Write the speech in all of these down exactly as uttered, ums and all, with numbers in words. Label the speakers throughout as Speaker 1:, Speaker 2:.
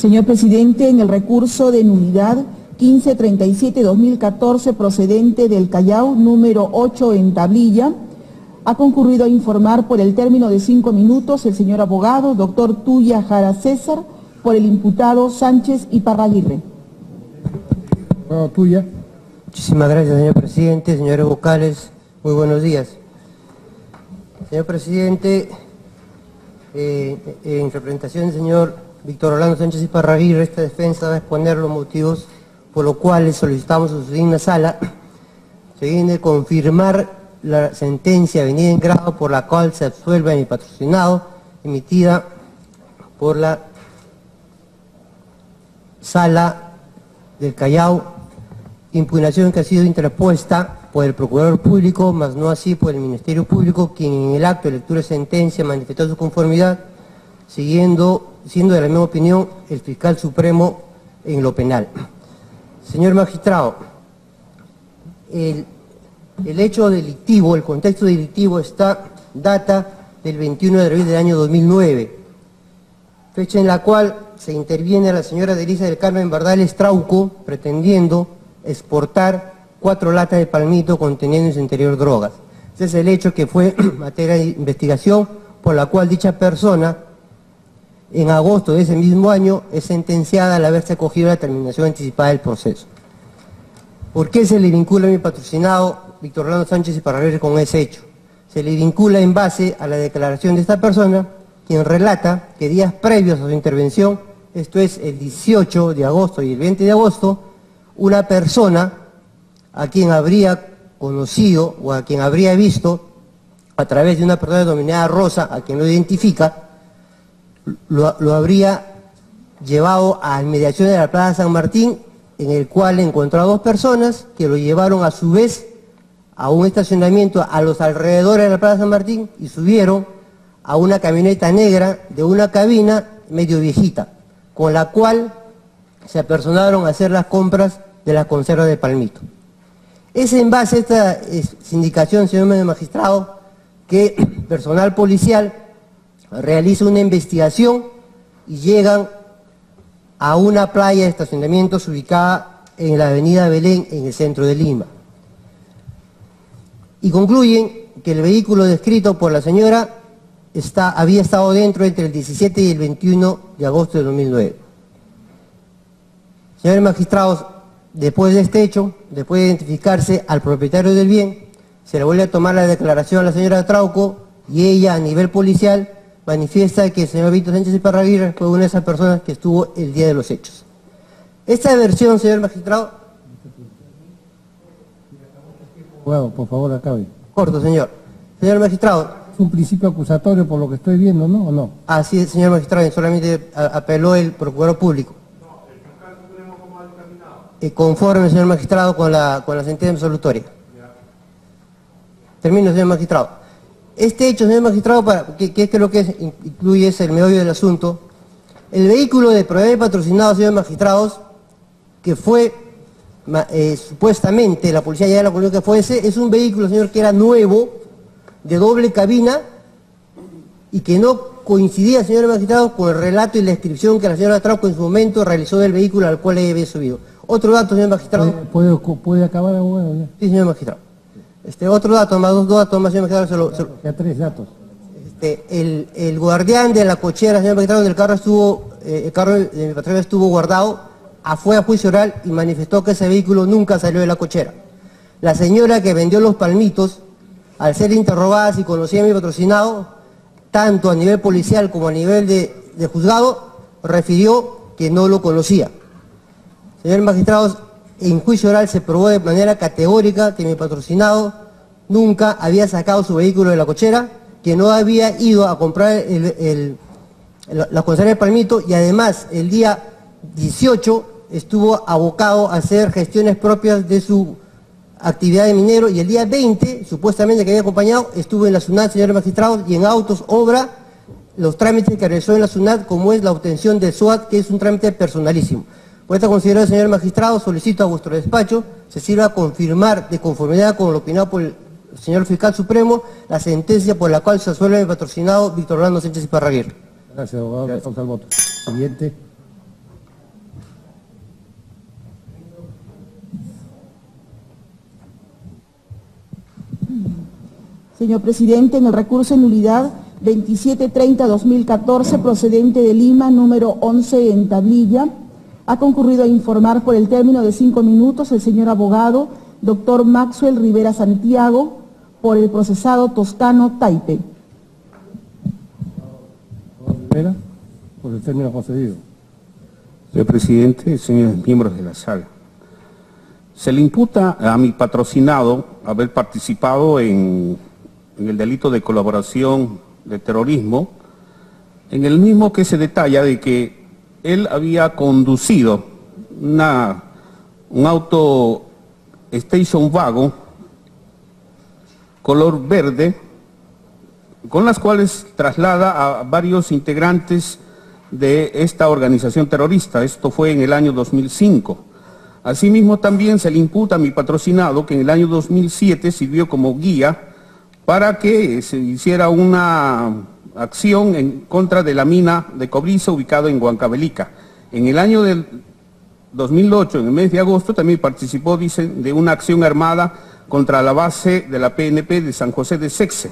Speaker 1: Señor presidente, en el recurso de nulidad quince treinta y siete dos mil catorce procedente del Callao, número ocho en tablilla, ha concurrido a informar por el término de cinco minutos el señor abogado, doctor Tuya Jara César, por el imputado Sánchez Iparraguirre.
Speaker 2: Bueno, Tuya.
Speaker 3: Muchísimas gracias, señor presidente, señores vocales, muy buenos días. Señor presidente, eh, en representación del señor Víctor Orlando Sánchez Iparraguirre, esta defensa va a exponer los motivos por los cuales solicitamos a su digna sala se viene a confirmar la sentencia venida en grado por la cual se absuelve a mi patrocinado, emitida por la Sala del Callao, impugnación que ha sido interpuesta por el Procurador Público, mas no así por el Ministerio Público, quien en el acto de lectura de sentencia manifestó su conformidad, siguiendo, siendo de la misma opinión el Fiscal Supremo en lo penal. Señor magistrado, el, el hecho delictivo, el contexto delictivo está, data del veintiuno de abril del año dos mil nueve, fecha en la cual se interviene a la señora Delisa del Carmen Bardales Trauco pretendiendo exportar cuatro latas de palmito conteniendo en su interior drogas. Ese es el hecho que fue materia de investigación por la cual dicha persona en agosto de ese mismo año es sentenciada al haberse acogido a la terminación anticipada del proceso. ¿Por qué se le vincula a mi patrocinado Víctor Orlando Sánchez Iparraguirre con ese hecho? Se le vincula en base a la declaración de esta persona, quien relata que días previos a su intervención, esto es el dieciocho de agosto y el veinte de agosto, una persona a quien habría conocido o a quien habría visto a través de una persona denominada Rosa, a quien lo identifica, lo, lo habría llevado a inmediaciones de la Plaza San Martín, en el cual encontró a dos personas que lo llevaron a su vez a un estacionamiento a los alrededores de la Plaza San Martín y subieron a una camioneta negra de una cabina medio viejita, con la cual se apersonaron a hacer las compras de las conservas de palmito. Es en base a esta indicación, señor magistrado, que personal policial realiza una investigación y llegan a una playa de estacionamientos ubicada en la avenida Belén, en el centro de Lima. Y concluyen que el vehículo descrito por la señora está, había estado dentro entre el diecisiete y el veintiuno de agosto de dos mil nueve. Señores magistrados, después de este hecho, después de identificarse al propietario del bien, se le vuelve a tomar la declaración a la señora Trauco y ella a nivel policial manifiesta que el señor Víctor Sánchez Iparraguirre fue una de esas personas que estuvo el día de los hechos. Esta versión, señor magistrado...
Speaker 2: Bueno, por favor, acabe.
Speaker 3: Corto, señor. Señor magistrado...
Speaker 2: Es un principio acusatorio por lo que estoy viendo, ¿no? ¿O no?
Speaker 3: Así es, señor magistrado, solamente apeló el Procurador Público.
Speaker 4: No, el fiscal supremo cómo ha dictaminado.
Speaker 3: Eh, conforme, señor magistrado, con la, con la sentencia absolutoria. Termino, señor magistrado. Este hecho, señor magistrado, para, que, que es que lo que es, incluye es el meollo del asunto, el vehículo de proveedor y patrocinado, señor magistrados, que fue, eh, supuestamente, la policía ya la conoció que fue ese, es un vehículo, señor, que era nuevo, de doble cabina, y que no coincidía, señor magistrado, con el relato y la descripción que la señora Trauco en su momento realizó del vehículo al cual ella había subido. Otro dato, señor magistrado.
Speaker 2: ¿Puede, puede, puede acabar, abogado? Ya.
Speaker 3: Sí, señor magistrado. Este, otro dato, más dos, dos datos más, señor magistrado. Se lo, se lo,
Speaker 2: ya tres datos.
Speaker 3: Este, el, el guardián de la cochera, señor magistrado, del carro estuvo, eh, el carro de mi patrón estuvo guardado, fue a juicio oral y manifestó que ese vehículo nunca salió de la cochera. La señora que vendió los palmitos, al ser interrogada si conocía a mi patrocinado, tanto a nivel policial como a nivel de, de juzgado, refirió que no lo conocía. Señor magistrado, en juicio oral se probó de manera categórica que mi patrocinado nunca había sacado su vehículo de la cochera, que no había ido a comprar el, el, el, la conserva de palmito y además el día dieciocho estuvo abocado a hacer gestiones propias de su actividad de minero y el día veinte, supuestamente que había acompañado, estuvo en la SUNAT, señores magistrados, y en autos obra los trámites que realizó en la SUNAT, como es la obtención del S W A T, que es un trámite personalísimo. Por esta consideración, señor magistrado, solicito a vuestro despacho se sirva a confirmar, de conformidad con lo opinado por el señor Fiscal Supremo, la sentencia por la cual se absuelve mi patrocinado Víctor Orlando Sánchez Iparraguirre.
Speaker 2: Gracias, abogado. Gracias. Al voto. Siguiente.
Speaker 1: Señor presidente, en el recurso en nulidad veintisiete treinta dos mil catorce procedente de Lima, número once en tablilla, ha concurrido a informar por el término de cinco minutos el señor abogado doctor Maxwell Rivera Santiago por el procesado Toscano Taipe.
Speaker 2: Rivera, por el término concedido.
Speaker 5: Señor presidente, señores miembros de la sala, se le imputa a mi patrocinado haber participado en, en el delito de colaboración de terrorismo, en el mismo que se detalla de que él había conducido una, un auto station wagon color verde, con las cuales traslada a varios integrantes de esta organización terrorista. Esto fue en el año dos mil cinco. Asimismo, también se le imputa a mi patrocinado que en el año dos mil siete sirvió como guía para que se hiciera una acción en contra de la mina de cobrizo ubicada en Huancavelica. En el año del dos mil ocho, en el mes de agosto, también participó, dicen, de una acción armada contra la base de la P N P de San José de Sexe.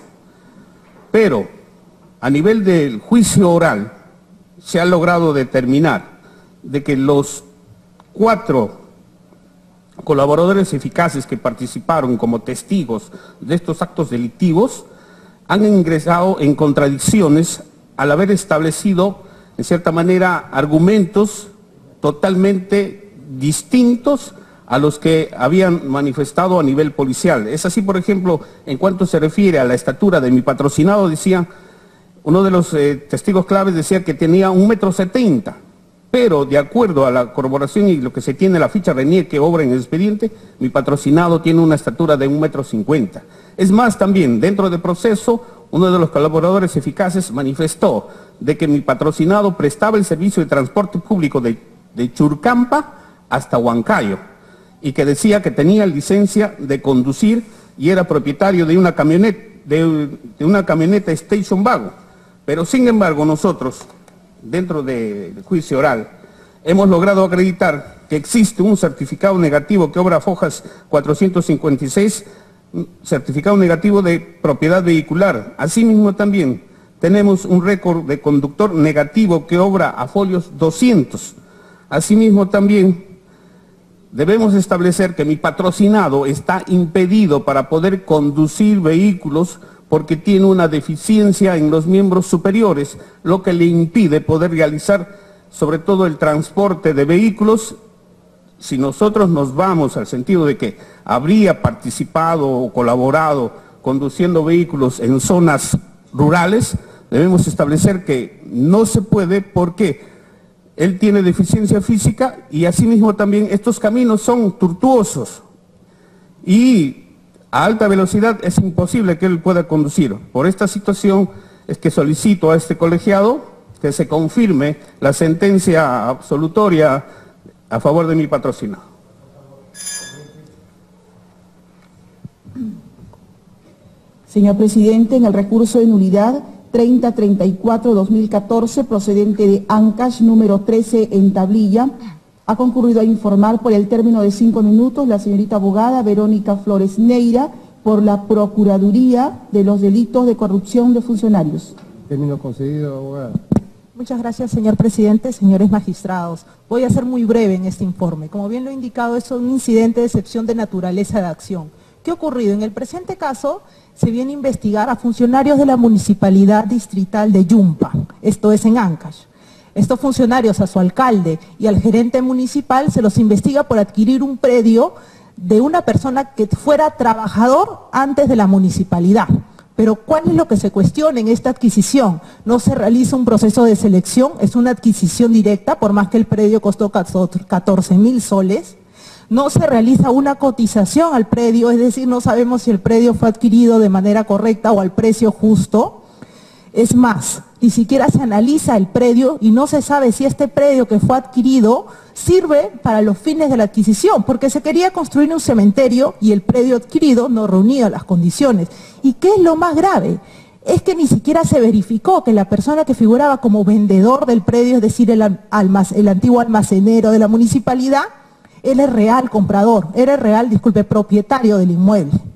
Speaker 5: Pero, a nivel del juicio oral, se ha logrado determinar de que los cuatro colaboradores eficaces que participaron como testigos de estos actos delictivos han ingresado en contradicciones al haber establecido, en cierta manera, argumentos totalmente distintos a los que habían manifestado a nivel policial. Es así, por ejemplo, en cuanto se refiere a la estatura de mi patrocinado, decía, uno de los eh, testigos claves decía que tenía un metro setenta, pero de acuerdo a la corroboración y lo que se tiene en la ficha RENIEC que obra en el expediente, mi patrocinado tiene una estatura de un metro cincuenta. Es más, también, dentro del proceso, uno de los colaboradores eficaces manifestó de que mi patrocinado prestaba el servicio de transporte público de, de Churcampa hasta Huancayo, y que decía que tenía licencia de conducir y era propietario de una camioneta, de, de una camioneta station wagon. Pero sin embargo nosotros, dentro del juicio oral, hemos logrado acreditar que existe un certificado negativo que obra Fojas cuatrocientos cincuenta y seis, certificado negativo de propiedad vehicular. Asimismo también tenemos un récord de conductor negativo que obra a folios doscientos. Asimismo también debemos establecer que mi patrocinado está impedido para poder conducir vehículos porque tiene una deficiencia en los miembros superiores, lo que le impide poder realizar sobre todo el transporte de vehículos. Si nosotros nos vamos al sentido de que habría participado o colaborado conduciendo vehículos en zonas rurales, debemos establecer que no se puede porque él tiene deficiencia física y asimismo también estos caminos son tortuosos y a alta velocidad es imposible que él pueda conducir. Por esta situación es que solicito a este colegiado que se confirme la sentencia absolutoria a favor de mi patrocinado.
Speaker 1: Señor presidente, en el recurso de nulidad treinta treinta y cuatro dos mil catorce, procedente de Ancash, número trece en tablilla, ha concurrido a informar por el término de cinco minutos la señorita abogada Verónica Flores Neira por la Procuraduría de los Delitos de Corrupción de Funcionarios.
Speaker 2: Término concedido, abogada.
Speaker 6: Muchas gracias, señor presidente, señores magistrados. Voy a ser muy breve en este informe. Como bien lo he indicado, es un incidente de excepción de naturaleza de acción. ¿Qué ha ocurrido? En el presente caso, se viene a investigar a funcionarios de la Municipalidad Distrital de Yumpa, esto es en Ancash. Estos funcionarios, a su alcalde y al gerente municipal, se los investiga por adquirir un predio de una persona que fuera trabajador antes de la municipalidad. Pero ¿cuál es lo que se cuestiona en esta adquisición? No se realiza un proceso de selección, es una adquisición directa, por más que el predio costó catorce mil soles. No se realiza una cotización al predio, es decir, no sabemos si el predio fue adquirido de manera correcta o al precio justo. Es más, ni siquiera se analiza el predio y no se sabe si este predio que fue adquirido sirve para los fines de la adquisición, porque se quería construir un cementerio y el predio adquirido no reunía las condiciones. ¿Y qué es lo más grave? Es que ni siquiera se verificó que la persona que figuraba como vendedor del predio, es decir, el, almac- el antiguo almacenero de la municipalidad, era el real comprador, era el real, disculpe, propietario del inmueble.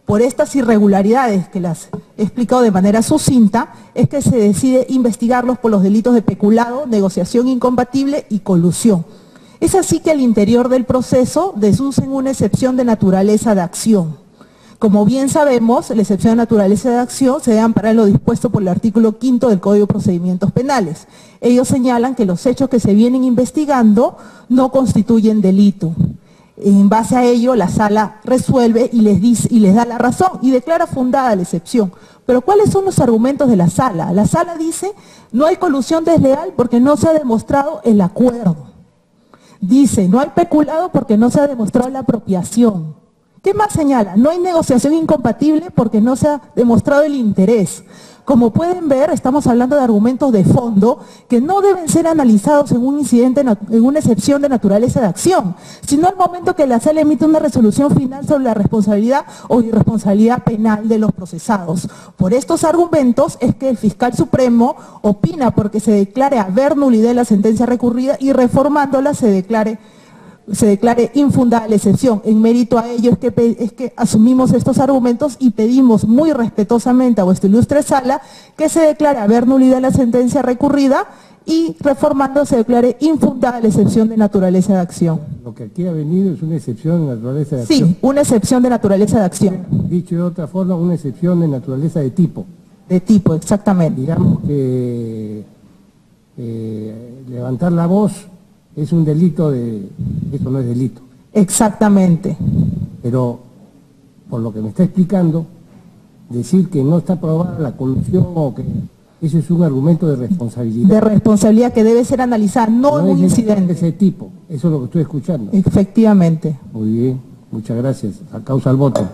Speaker 6: Por estas irregularidades que las he explicado de manera sucinta, es que se decide investigarlos por los delitos de peculado, negociación incompatible y colusión. Es así que al interior del proceso deducen una excepción de naturaleza de acción. Como bien sabemos, la excepción de naturaleza de acción se debe amparar en lo dispuesto por el artículo quinto del Código de Procedimientos Penales. Ellos señalan que los hechos que se vienen investigando no constituyen delito. En base a ello, la sala resuelve y les, dice, y les da la razón y declara fundada la excepción. Pero ¿cuáles son los argumentos de la sala? La sala dice, no hay colusión desleal porque no se ha demostrado el acuerdo. Dice, no hay peculado porque no se ha demostrado la apropiación. ¿Qué más señala? No hay negociación incompatible porque no se ha demostrado el interés. Como pueden ver, estamos hablando de argumentos de fondo que no deben ser analizados en un incidente, en una excepción de naturaleza de acción, sino al momento que la sala emite una resolución final sobre la responsabilidad o irresponsabilidad penal de los procesados. Por estos argumentos es que el fiscal supremo opina porque se declare haber nulidad de la sentencia recurrida y reformándola se declare se declare infundada la excepción. En mérito a ello es que, es que asumimos estos argumentos y pedimos muy respetuosamente a vuestra ilustre sala que se declare haber nulidad la sentencia recurrida y reformando se declare infundada la excepción de naturaleza de acción.
Speaker 2: Lo que aquí ha venido es una excepción de naturaleza de acción.
Speaker 6: Sí, una excepción de naturaleza de acción.
Speaker 2: Dicho de otra forma, una excepción de naturaleza de tipo.
Speaker 6: De tipo, exactamente.
Speaker 2: Digamos que eh, levantar la voz es un delito de... Eso no es delito.
Speaker 6: Exactamente.
Speaker 2: Pero, por lo que me está explicando, decir que no está probada la colusión o que... Eso es un argumento de responsabilidad.
Speaker 6: De responsabilidad que debe ser analizada, no, no en un incidente.
Speaker 2: De ese tipo. Eso es lo que estoy escuchando.
Speaker 6: Efectivamente.
Speaker 2: Muy bien. Muchas gracias. A causa del voto.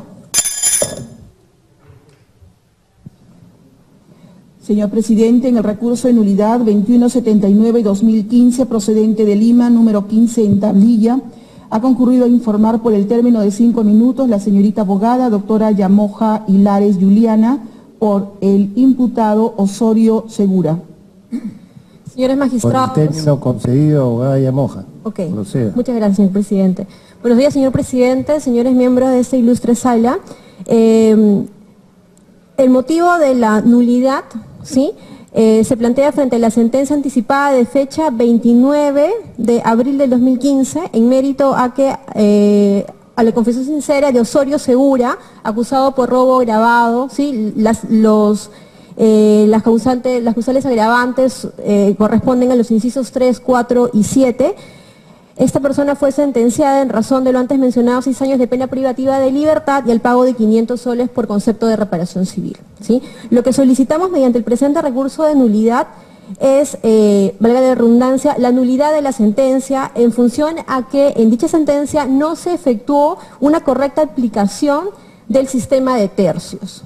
Speaker 1: Señor presidente, en el recurso de nulidad veintiuno setenta y nueve guión dos mil quince procedente de Lima, número quince en tablilla, ha concurrido a informar por el término de cinco minutos la señorita abogada doctora Yamoja Hilares Juliana por el imputado Osorio Segura.
Speaker 7: Señores magistrados.
Speaker 2: Por el término concedido, abogada Yamoja.
Speaker 7: Ok,
Speaker 2: proceda.
Speaker 7: Muchas gracias, señor presidente. Buenos días, señor presidente, señores miembros de esta ilustre sala. Eh, el motivo de la nulidad, ¿sí?, eh, se plantea frente a la sentencia anticipada de fecha veintinueve de abril del dos mil quince, en mérito a que eh, a la confesión sincera de Osorio Segura, acusado por robo agravado, ¿sí?, las, los, eh, las, causantes, las causales agravantes eh, corresponden a los incisos tres, cuatro y siete. Esta persona fue sentenciada en razón de lo antes mencionado, seis años de pena privativa de libertad y el pago de quinientos soles por concepto de reparación civil, ¿sí? Lo que solicitamos mediante el presente recurso de nulidad es, eh, valga la redundancia, la nulidad de la sentencia en función a que en dicha sentencia no se efectuó una correcta aplicación del sistema de tercios.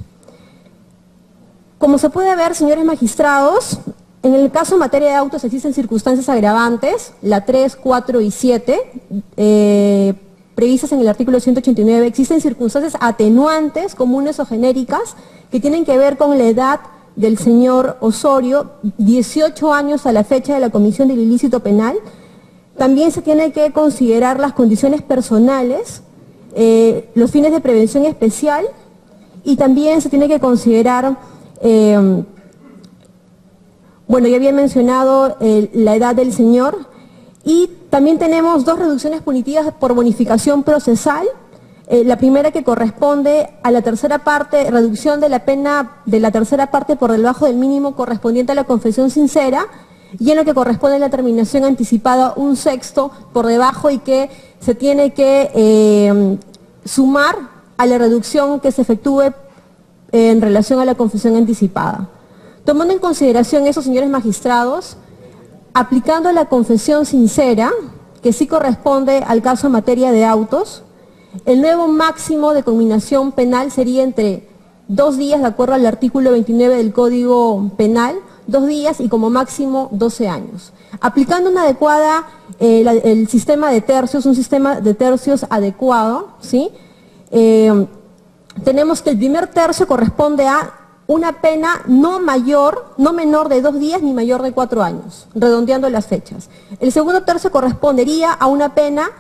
Speaker 7: Como se puede ver, señores magistrados, en el caso en materia de autos existen circunstancias agravantes, la tres, cuatro y siete, eh, previstas en el artículo ciento ochenta y nueve, existen circunstancias atenuantes, comunes o genéricas, que tienen que ver con la edad del señor Osorio, dieciocho años a la fecha de la comisión del ilícito penal. También se tiene que considerar las condiciones personales, eh, los fines de prevención especial, y también se tiene que considerar... Eh, Bueno, ya había mencionado eh, la edad del señor y también tenemos dos reducciones punitivas por bonificación procesal. Eh, la primera que corresponde a la tercera parte, reducción de la pena de la tercera parte por debajo del mínimo correspondiente a la confesión sincera, y en lo que corresponde a la terminación anticipada un sexto por debajo y que se tiene que eh, sumar a la reducción que se efectúe eh, en relación a la confesión anticipada. Tomando en consideración eso, señores magistrados, aplicando la confesión sincera, que sí corresponde al caso en materia de autos, el nuevo máximo de conminación penal sería entre dos días, de acuerdo al artículo veintinueve del Código Penal, dos días y como máximo doce años. Aplicando una adecuada, eh, la, el sistema de tercios, un sistema de tercios adecuado, ¿sí? Eh, tenemos que el primer tercio corresponde a una pena no mayor, no menor de dos días ni mayor de cuatro años, redondeando las fechas. El segundo tercio correspondería a una pena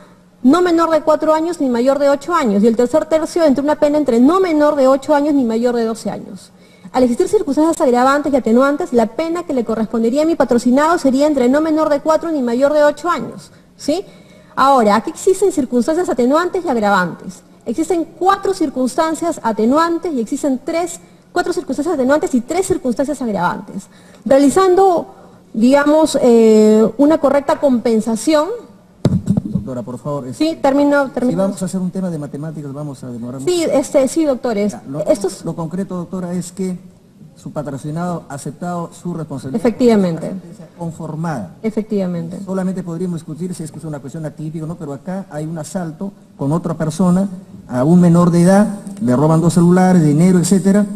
Speaker 7: no menor de cuatro años ni mayor de ocho años, y el tercer tercio entre una pena entre no menor de ocho años ni mayor de doce años. Al existir circunstancias agravantes y atenuantes, la pena que le correspondería a mi patrocinado sería entre no menor de cuatro ni mayor de ocho años, ¿sí? Ahora, aquí existen circunstancias atenuantes y agravantes. Existen cuatro circunstancias atenuantes y existen tres, cuatro circunstancias atenuantes y tres circunstancias agravantes. Realizando, digamos, eh, una correcta compensación.
Speaker 8: Doctora, por favor.
Speaker 7: Sí, este, termino, termino.
Speaker 8: Si vamos a hacer un tema de matemáticas, vamos a demorar mucho.
Speaker 7: Sí, este, sí, doctores.
Speaker 8: Ya, lo,
Speaker 7: Esto es...
Speaker 8: lo concreto, doctora, es que su patrocinado ha aceptado su responsabilidad.
Speaker 7: Efectivamente.
Speaker 8: Conformada.
Speaker 7: Efectivamente.
Speaker 8: Solamente podríamos discutir si es que es una cuestión atípica o no, pero acá hay un asalto con otra persona, a un menor de edad, le roban dos celulares, dinero, etcétera,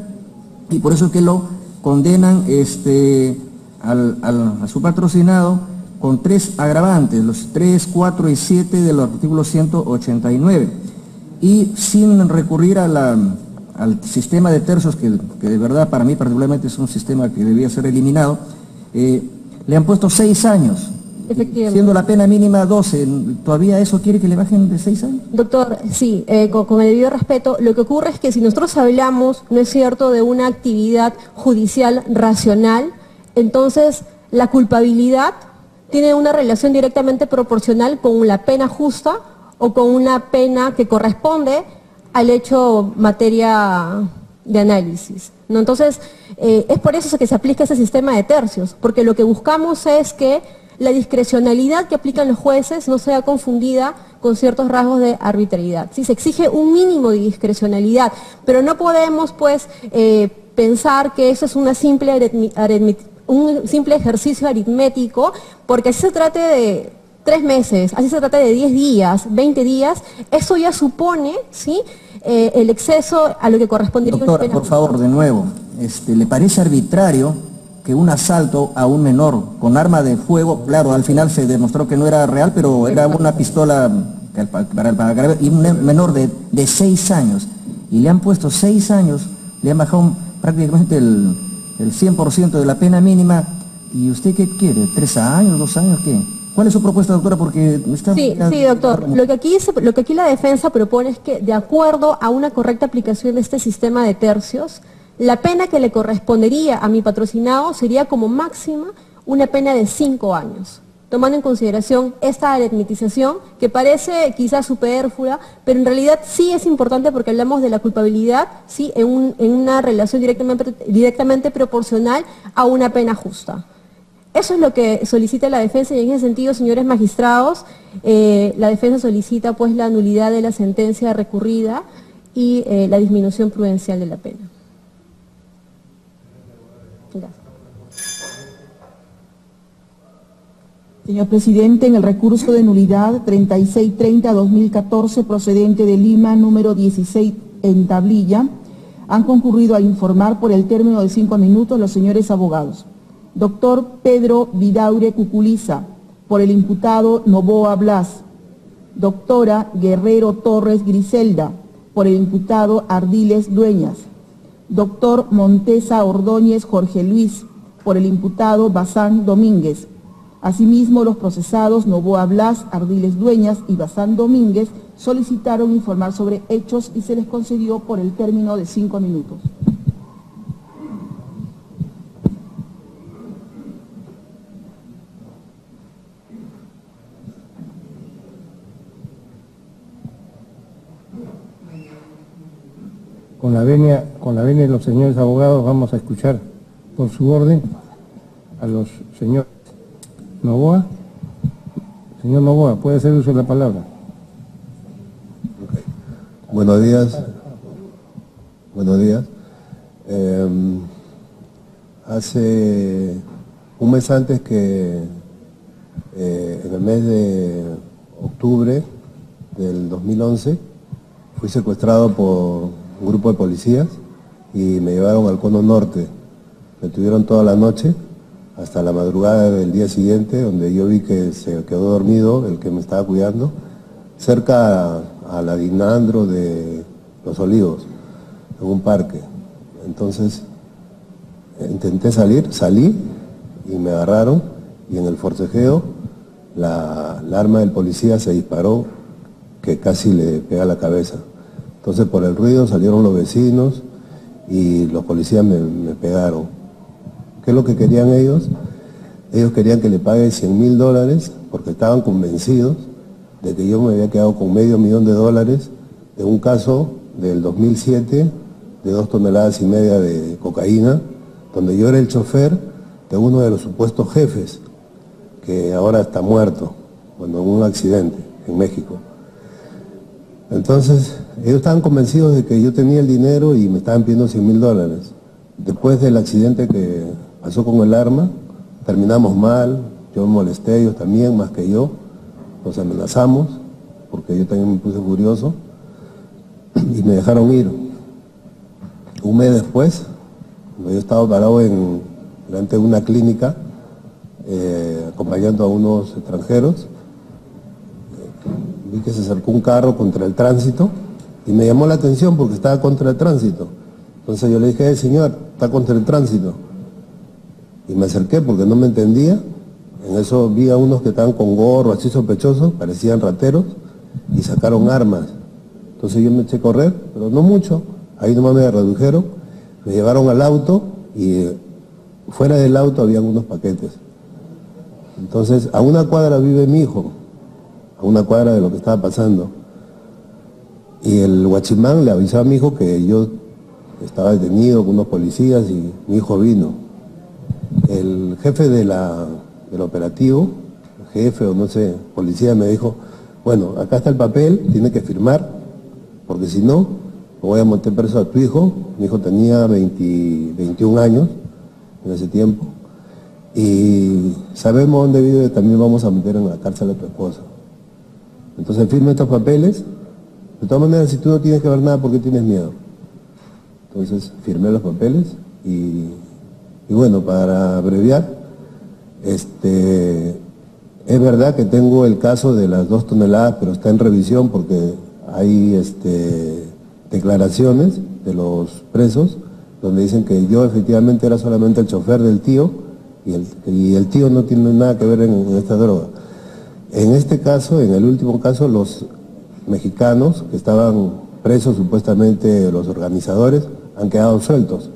Speaker 8: y por eso es que lo condenan este, al, al, a su patrocinado con tres agravantes, los tres, cuatro y siete del artículo ciento ochenta y nueve, y sin recurrir a la, al sistema de tercios, que, que de verdad para mí particularmente es un sistema que debía ser eliminado, eh, le han puesto seis años, siendo la pena mínima doce, ¿todavía eso quiere que le bajen de seis años?
Speaker 7: Doctor, sí, eh, con, con el debido respeto, lo que ocurre es que si nosotros hablamos, no es cierto, de una actividad judicial racional, entonces la culpabilidad tiene una relación directamente proporcional con la pena justa o con una pena que corresponde al hecho materia de análisis, ¿no? Entonces, eh, es por eso que se aplica ese sistema de tercios, porque lo que buscamos es que la discrecionalidad que aplican los jueces no sea confundida con ciertos rasgos de arbitrariedad. Sí, se exige un mínimo de discrecionalidad, pero no podemos, pues, eh, pensar que eso es una simple aritmética, un simple ejercicio aritmético, porque así se trate de tres meses, así se trata de diez días, veinte días, eso ya supone, ¿sí?, eh, el exceso a lo que correspondería.
Speaker 8: Doctora, por favor, de nuevo, este, ¿le parece arbitrario que un asalto a un menor con arma de fuego, claro, al final se demostró que no era real, pero era una pistola para, para grabar, y un menor de, de seis años, y le han puesto seis años, le han bajado prácticamente el... el cien por ciento de la pena mínima, ¿y usted qué quiere? ¿Tres años, dos años, qué? ¿Cuál es su propuesta, doctora? Porque está...
Speaker 7: Sí, sí, doctor. Lo que, aquí, lo que aquí la defensa propone es que, de acuerdo a una correcta aplicación de este sistema de tercios, la pena que le correspondería a mi patrocinado sería como máxima una pena de cinco años, tomando en consideración esta aritmetización que parece quizás superflua, pero en realidad sí es importante porque hablamos de la culpabilidad, sí, en, un, en una relación directamente, directamente proporcional a una pena justa. Eso es lo que solicita la defensa, y en ese sentido, señores magistrados, eh, la defensa solicita, pues, la nulidad de la sentencia recurrida y eh, la disminución prudencial de la pena. Gracias.
Speaker 1: Señor presidente, en el recurso de nulidad treinta y seis treinta barra dos mil catorce procedente de Lima, número dieciséis en tablilla, han concurrido a informar por el término de cinco minutos los señores abogados. Doctor Pedro Vidaure Cuculiza, por el imputado Novoa Blas. Doctora Guerrero Torres Griselda, por el imputado Ardiles Dueñas. Doctor Montesa Ordóñez Jorge Luis, por el imputado Bazán Domínguez. Asimismo, los procesados Novoa Blas, Ardiles Dueñas y Bazán Domínguez solicitaron informar sobre hechos y se les concedió por el término de cinco minutos.
Speaker 2: Con la venia, con la venia de los señores abogados vamos a escuchar por su orden a los señores Novoa. Señor Novoa, puede hacer uso de la palabra.
Speaker 9: Okay. Buenos días. Buenos días. Eh, hace un mes antes que, eh, en el mes de octubre del dos mil once, fui secuestrado por un grupo de policías y me llevaron al cono norte. Me tuvieron toda la noche hasta la madrugada del día siguiente, donde yo vi que se quedó dormido el que me estaba cuidando, cerca a, a la Dinandro de Los Olivos, en un parque. Entonces intenté salir, salí y me agarraron, y en el forcejeo la, la arma del policía se disparó que casi le pega la cabeza. Entonces por el ruido salieron los vecinos y los policías me, me pegaron. ¿Qué es lo que querían ellos? Ellos querían que le pague cien mil dólares porque estaban convencidos de que yo me había quedado con medio millón de dólares de un caso del dos mil siete de dos toneladas y media de cocaína, donde yo era el chofer de uno de los supuestos jefes, que ahora está muerto, bueno, en un accidente en México. Entonces, ellos estaban convencidos de que yo tenía el dinero y me estaban pidiendo cien mil dólares. Después del accidente que pasó con el arma, terminamos mal, yo me molesté, ellos también, más que yo, nos amenazamos, porque yo también me puse furioso, y me dejaron ir. Un mes después, yo estaba parado en, delante de una clínica, eh, acompañando a unos extranjeros, vi que se acercó un carro contra el tránsito y me llamó la atención porque estaba contra el tránsito. Entonces yo le dije, eh, señor, está contra el tránsito. Y me acerqué porque no me entendía. En eso vi a unos que estaban con gorro así sospechosos, parecían rateros, y sacaron armas. Entonces yo me eché a correr, pero no mucho. Ahí nomás me redujeron, me llevaron al auto y fuera del auto habían unos paquetes. Entonces a una cuadra vive mi hijo, a una cuadra de lo que estaba pasando. Y el guachimán le avisó a mi hijo que yo estaba detenido con unos policías y mi hijo vino. El jefe de la, del operativo, jefe o no sé, policía, me dijo, bueno, acá está el papel, tiene que firmar, porque si no, me voy a meter preso a tu hijo. Mi hijo tenía veinte, veintiún años en ese tiempo. Y sabemos dónde vive, también vamos a meter en la cárcel a tu esposa. Entonces firma estos papeles. De todas maneras, si tú no tienes que ver nada, ¿por qué tienes miedo? Entonces firmé los papeles y, y bueno, para abreviar, este, es verdad que tengo el caso de las dos toneladas, pero está en revisión porque hay este, declaraciones de los presos donde dicen que yo efectivamente era solamente el chofer del tío y el, y el tío no tiene nada que ver en, en esta droga. En este caso, en el último caso, los mexicanos que estaban presos, supuestamente los organizadores, han quedado sueltos.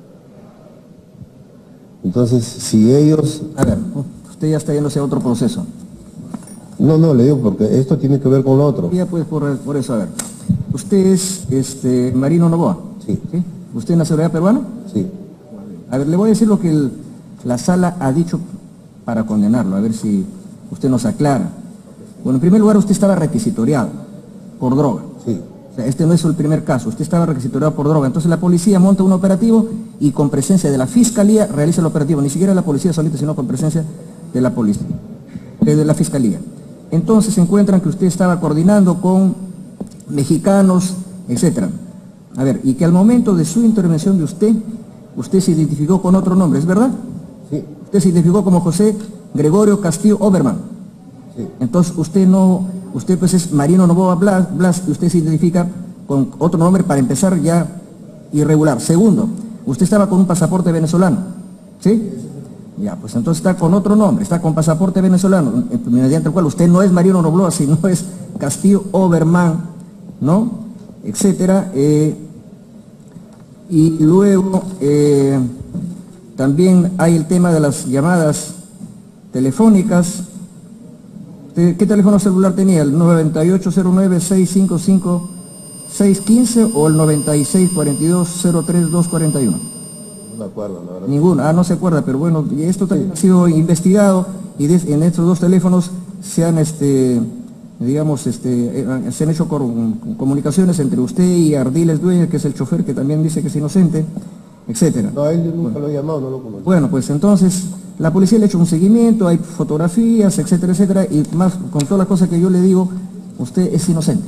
Speaker 9: Entonces, si ellos...
Speaker 8: A ver, usted ya está yéndose a otro proceso.
Speaker 9: No, no, le digo porque esto tiene que ver con lo otro.
Speaker 8: Ya pues, por, por eso, a ver. ¿Usted es este, Marino Noboa?
Speaker 9: Sí.
Speaker 8: ¿Sí? ¿Usted es nacionalidad peruana?
Speaker 9: Sí.
Speaker 8: A ver, le voy a decir lo que el, la sala ha dicho para condenarlo, a ver si usted nos aclara. Bueno, en primer lugar, usted estaba requisitoriado por droga.
Speaker 9: Sí.
Speaker 8: O sea, este no es el primer caso, usted estaba requisitoriado por droga. Entonces la policía monta un operativo y con presencia de la fiscalía realiza el operativo. Ni siquiera la policía solita, sino con presencia de la policía, de la fiscalía. Entonces se encuentran que usted estaba coordinando con mexicanos, etcétera. A ver, y que al momento de su intervención de usted, usted se identificó con otro nombre, ¿es verdad?
Speaker 9: Sí.
Speaker 8: Usted se identificó como José Gregorio Castillo Oberman.
Speaker 9: Sí.
Speaker 8: Entonces usted no, usted pues es Marino Noboa Blas, Blas, y usted se identifica con otro nombre para empezar ya irregular. Segundo, usted estaba con un pasaporte venezolano, ¿sí? Ya, pues entonces está con otro nombre, está con pasaporte venezolano, mediante el cual usted no es Marino Noboa, sino es Castillo Oberman, ¿no? Etcétera. Eh, y luego eh, también hay el tema de las llamadas telefónicas. ¿Qué teléfono celular tenía? ¿El noventa y ocho cero nueve, seis cinco cinco, seis uno cinco o el noventa y seis cuarenta y dos, cero tres dos cuarenta y uno?
Speaker 9: No me acuerdo, la verdad.
Speaker 8: Ninguno, ah, no se acuerda, pero bueno, esto también sí ha sido investigado y de, en estos dos teléfonos se han, este, digamos, este, se han hecho comunicaciones entre usted y Ardiles Dueñas, que es el chofer, que también dice que es inocente, etcétera.
Speaker 9: No, a él yo nunca lo he llamado, no lo conozco.
Speaker 8: Bueno, pues entonces la policía le ha hecho un seguimiento, hay fotografías, etcétera, etcétera, y más con todas las cosas que yo le digo, usted es inocente.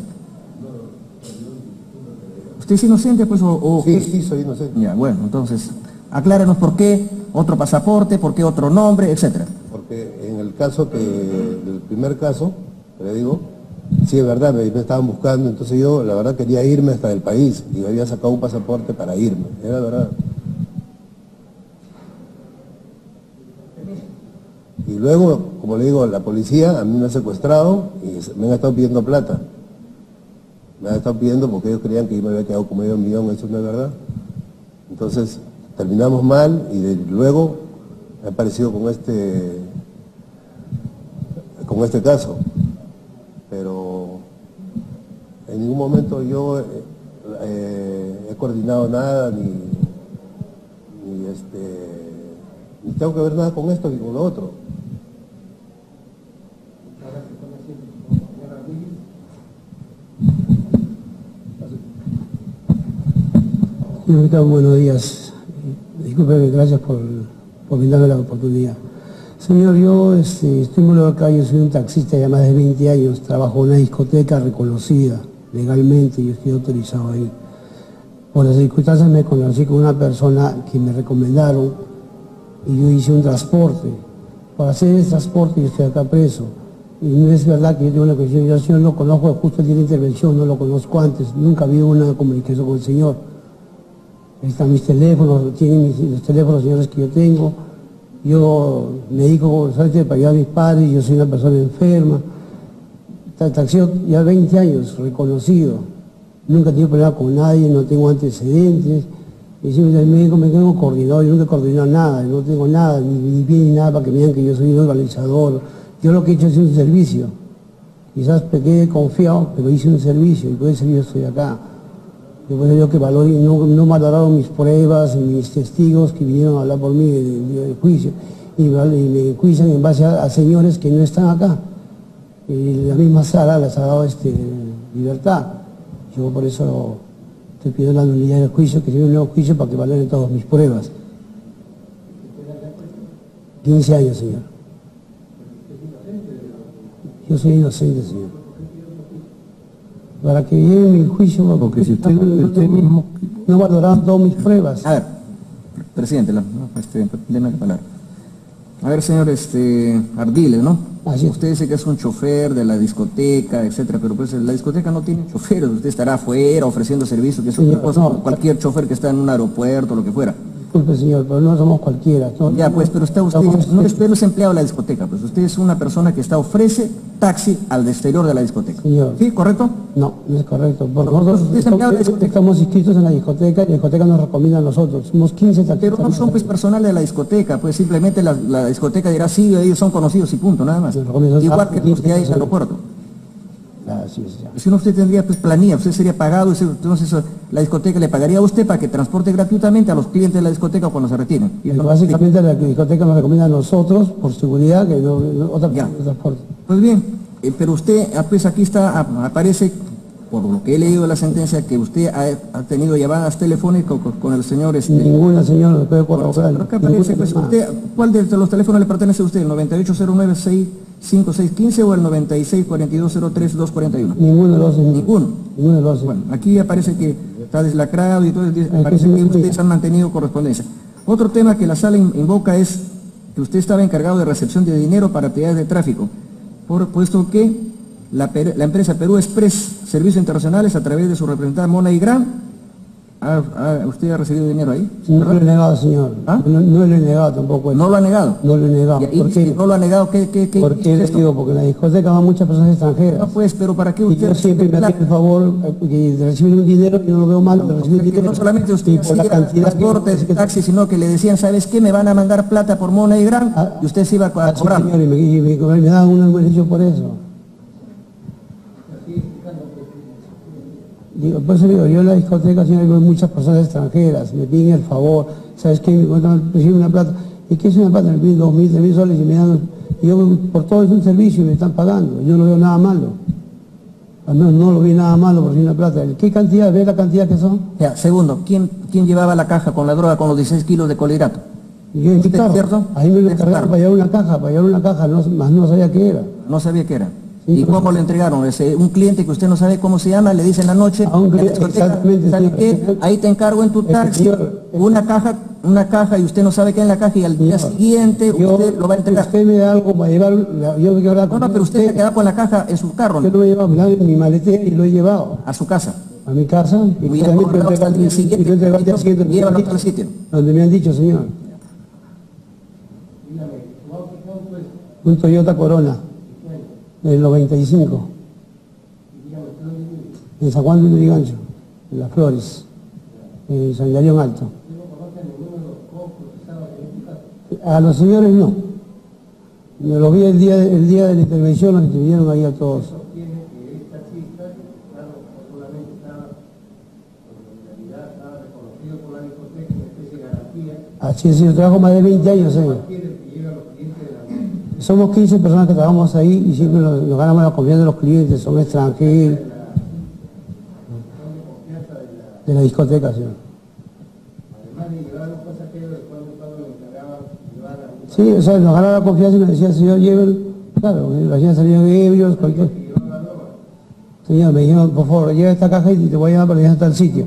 Speaker 8: ¿Usted es inocente, pues, o...? o
Speaker 9: sí, sí, soy inocente.
Speaker 8: Ya, bueno, entonces, aclárenos por qué otro pasaporte, por qué otro nombre, etcétera.
Speaker 9: Porque en el caso que, del primer caso, que le digo, sí es verdad, me, me estaban buscando, entonces yo la verdad quería irme hasta el país y me había sacado un pasaporte para irme, era verdad. Y luego, como le digo, la policía a mí me ha secuestrado y me han estado pidiendo plata. me han estado pidiendo porque ellos creían que yo me había quedado con medio millón, eso no es verdad. Entonces terminamos mal y de, luego he aparecido con este, con este caso. Pero en ningún momento yo eh, he coordinado nada, ni, ni, este, ni tengo que ver nada con esto ni con lo otro.
Speaker 10: Señorita, buenos días. Disculpe, gracias por, por brindarme la oportunidad. Señor, yo este, estoy muy acá, yo soy un taxista ya más de veinte años, trabajo en una discoteca reconocida legalmente y estoy autorizado ahí. Por las circunstancias me conocí con una persona que me recomendaron y yo hice un transporte. Para hacer el transporte yo estoy acá preso. Y no es verdad que yo tengo una cuestión, yo al señor lo conozco justo el día de la intervención, no lo conozco antes, nunca había una comunicación con el señor. Ahí están mis teléfonos, tienen mis, los teléfonos señores que yo tengo. Yo me dedico solamente para ayudar a mis padres, yo soy una persona enferma. Taxeo ya veinte años, reconocido. Nunca he tenido problema con nadie, no tengo antecedentes. Y siempre el médico me tengo coordinado, yo nunca he coordinado nada, no tengo nada, ni, ni bien ni nada para que me digan que yo soy un organizador. Yo lo que he hecho es un servicio. Quizás pequé confiado, pero hice un servicio y por ese servicio estoy acá. Yo por eso digo que valor, no, no valoraron mis pruebas, mis testigos que vinieron a hablar por mí del juicio y, y me enjuician en base a, a señores que no están acá. Y la misma sala les ha dado este, libertad. Yo por eso estoy pidiendo la nulidad del juicio, que se vea un nuevo juicio para que valoren todas mis pruebas. quince años, señor. Yo soy inocente, señor. Para que lleve mi juicio, porque si usted, usted mismo no valoraron todas mis pruebas.
Speaker 8: A ver, presidente, la, este, déme la palabra. A ver, señor este, Ardiles, ¿no?
Speaker 10: Así es.
Speaker 8: Usted dice que es un chofer de la discoteca, etcétera, pero pues la discoteca no tiene choferes, usted estará afuera ofreciendo servicio, que es otra cosa,
Speaker 10: no,
Speaker 8: cualquier chofer que está en un aeropuerto, lo que fuera.
Speaker 10: Disculpe, señor, pero no somos cualquiera. No,
Speaker 8: ya, pues, pero está usted, no es, usted no es empleado de la discoteca, pues usted es una persona que está, ofrece taxi al exterior de la discoteca.
Speaker 10: Señor.
Speaker 8: ¿Sí, correcto?
Speaker 10: No, no es correcto. Porque nosotros estamos, estamos inscritos en la discoteca y la discoteca nos recomienda a nosotros. Somos quince taxistas.
Speaker 8: Pero no son pues personales de la discoteca, pues simplemente la, la discoteca dirá sí, ellos son conocidos y punto, nada más. Igual que los que hay en el aeropuerto.
Speaker 10: Así es, ya.
Speaker 8: Si no, usted tendría pues planilla, usted sería pagado, entonces la discoteca le pagaría a usted para que transporte gratuitamente a los clientes de la discoteca cuando se retiren.
Speaker 10: Y básicamente la discoteca nos recomienda a nosotros, por seguridad, que no, no otra persona transporte.
Speaker 8: Pues bien, eh, pero usted, pues aquí está, aparece, por lo que he leído de la sentencia, que usted ha, ha tenido llamadas telefónicas con, con el señor... Este,
Speaker 10: Ninguna, señor, no puede corroborar.
Speaker 8: Pero acá aparece, pues, usted, ¿cuál de los teléfonos le pertenece a usted? ¿El noventa y ocho cero nueve seis cinco seis uno cinco o el noventa y seis cuarenta y dos cero tres dos cuarenta y uno?
Speaker 10: Ninguno de los dos.
Speaker 8: Ninguno.
Speaker 10: Ninguno de los dos.
Speaker 8: Bueno, aquí aparece que está deslacrado y todo, parece que ustedes han mantenido correspondencia. Otro tema que la sala invoca es que usted estaba encargado de recepción de dinero para actividades de tráfico, por puesto que la, la empresa Perú Express Servicios Internacionales, a través de su representante Mona Igrán, ¿Ha, ha, ¿usted ha recibido dinero ahí?
Speaker 10: No lo he negado, señor. ¿Ah? No, no lo he negado tampoco. Eso.
Speaker 8: ¿No lo ha negado?
Speaker 10: No lo he negado.
Speaker 8: ¿Y,
Speaker 10: ¿Por qué?
Speaker 8: Si no lo ha negado, ¿qué, qué, qué
Speaker 10: ¿Por qué le digo? Porque en la discoteca van muchas personas extranjeras.
Speaker 8: No, pues, pero ¿para qué usted...?
Speaker 10: Y yo siempre me hace el favor de recibir un dinero, yo no lo veo mal, de recibir
Speaker 8: no,
Speaker 10: dinero.
Speaker 8: No solamente usted
Speaker 10: por la cantidad
Speaker 8: transporte, de taxi, sino que le decían, ¿sabes qué? Me van a mandar plata por Mona y Gran, ah, y usted se iba a, a cobrar.
Speaker 10: Sí, señor, y me, y me, me, me daban un beneficio por eso. Digo, por eso digo, yo en la discoteca, señor, veo muchas personas extranjeras, me piden el favor, ¿sabes qué? Me reciben una plata. ¿Y qué es una plata? Me piden dos mil, tres mil soles y me dan... Y yo, por todo es un servicio y me están pagando. Yo no veo nada malo. Al menos no lo vi nada malo por recibir una plata. ¿Qué cantidad? ¿Ve la cantidad que son?
Speaker 8: Ya, segundo, ¿quién, quién llevaba la caja con la droga, con los dieciséis kilos de colhidrato?
Speaker 10: Yo en mi carro. ¿Cierto? Ahí me lo encargaron para llevar una caja, para llevar una caja, no, más no sabía qué era.
Speaker 8: No sabía qué era. Sí, ¿y cómo le entregaron? Ese, un cliente que usted no sabe cómo se llama, le dice en la noche,
Speaker 10: a un cliente, exactamente,
Speaker 8: ¿sabe
Speaker 10: señor,
Speaker 8: qué?
Speaker 10: señor,
Speaker 8: ahí te encargo en tu taxi, señor, una caja, una caja y usted no sabe qué hay en la caja y al señor, día siguiente
Speaker 10: yo,
Speaker 8: usted lo va a entregar.
Speaker 10: Usted me da algo para llevar, yo me quedo
Speaker 8: No, no, pero usted, usted se queda con la caja en su carro.
Speaker 10: Yo
Speaker 8: ¿no?
Speaker 10: lo he llevado, me da mi maletera y lo he llevado.
Speaker 8: A su casa.
Speaker 10: A mi casa. Y
Speaker 8: muy bien, hasta el día siguiente, llévalo al sitio.
Speaker 10: Donde me han dicho, señor. Un Toyota Corona del noventa y cinco. en San Juan de Lurigancho, en Las Flores, en San Darión Alto. A los señores no. Me los vi el día, el día de la intervención, los intervinieron ahí a todos. Así es, yo trabajo más de veinte años. Eh. Somos quince personas que trabajamos ahí y siempre nos, nos ganamos la confianza de los clientes, son extranjeros. De la discoteca, señor. Sí, o sea, nos ganaba la confianza y nos decía, señor, lleven, claro, la señora salían ebrios, cualquier... Señor, me dijeron, por favor, lleva esta caja y te voy a llevar para que hasta el sitio.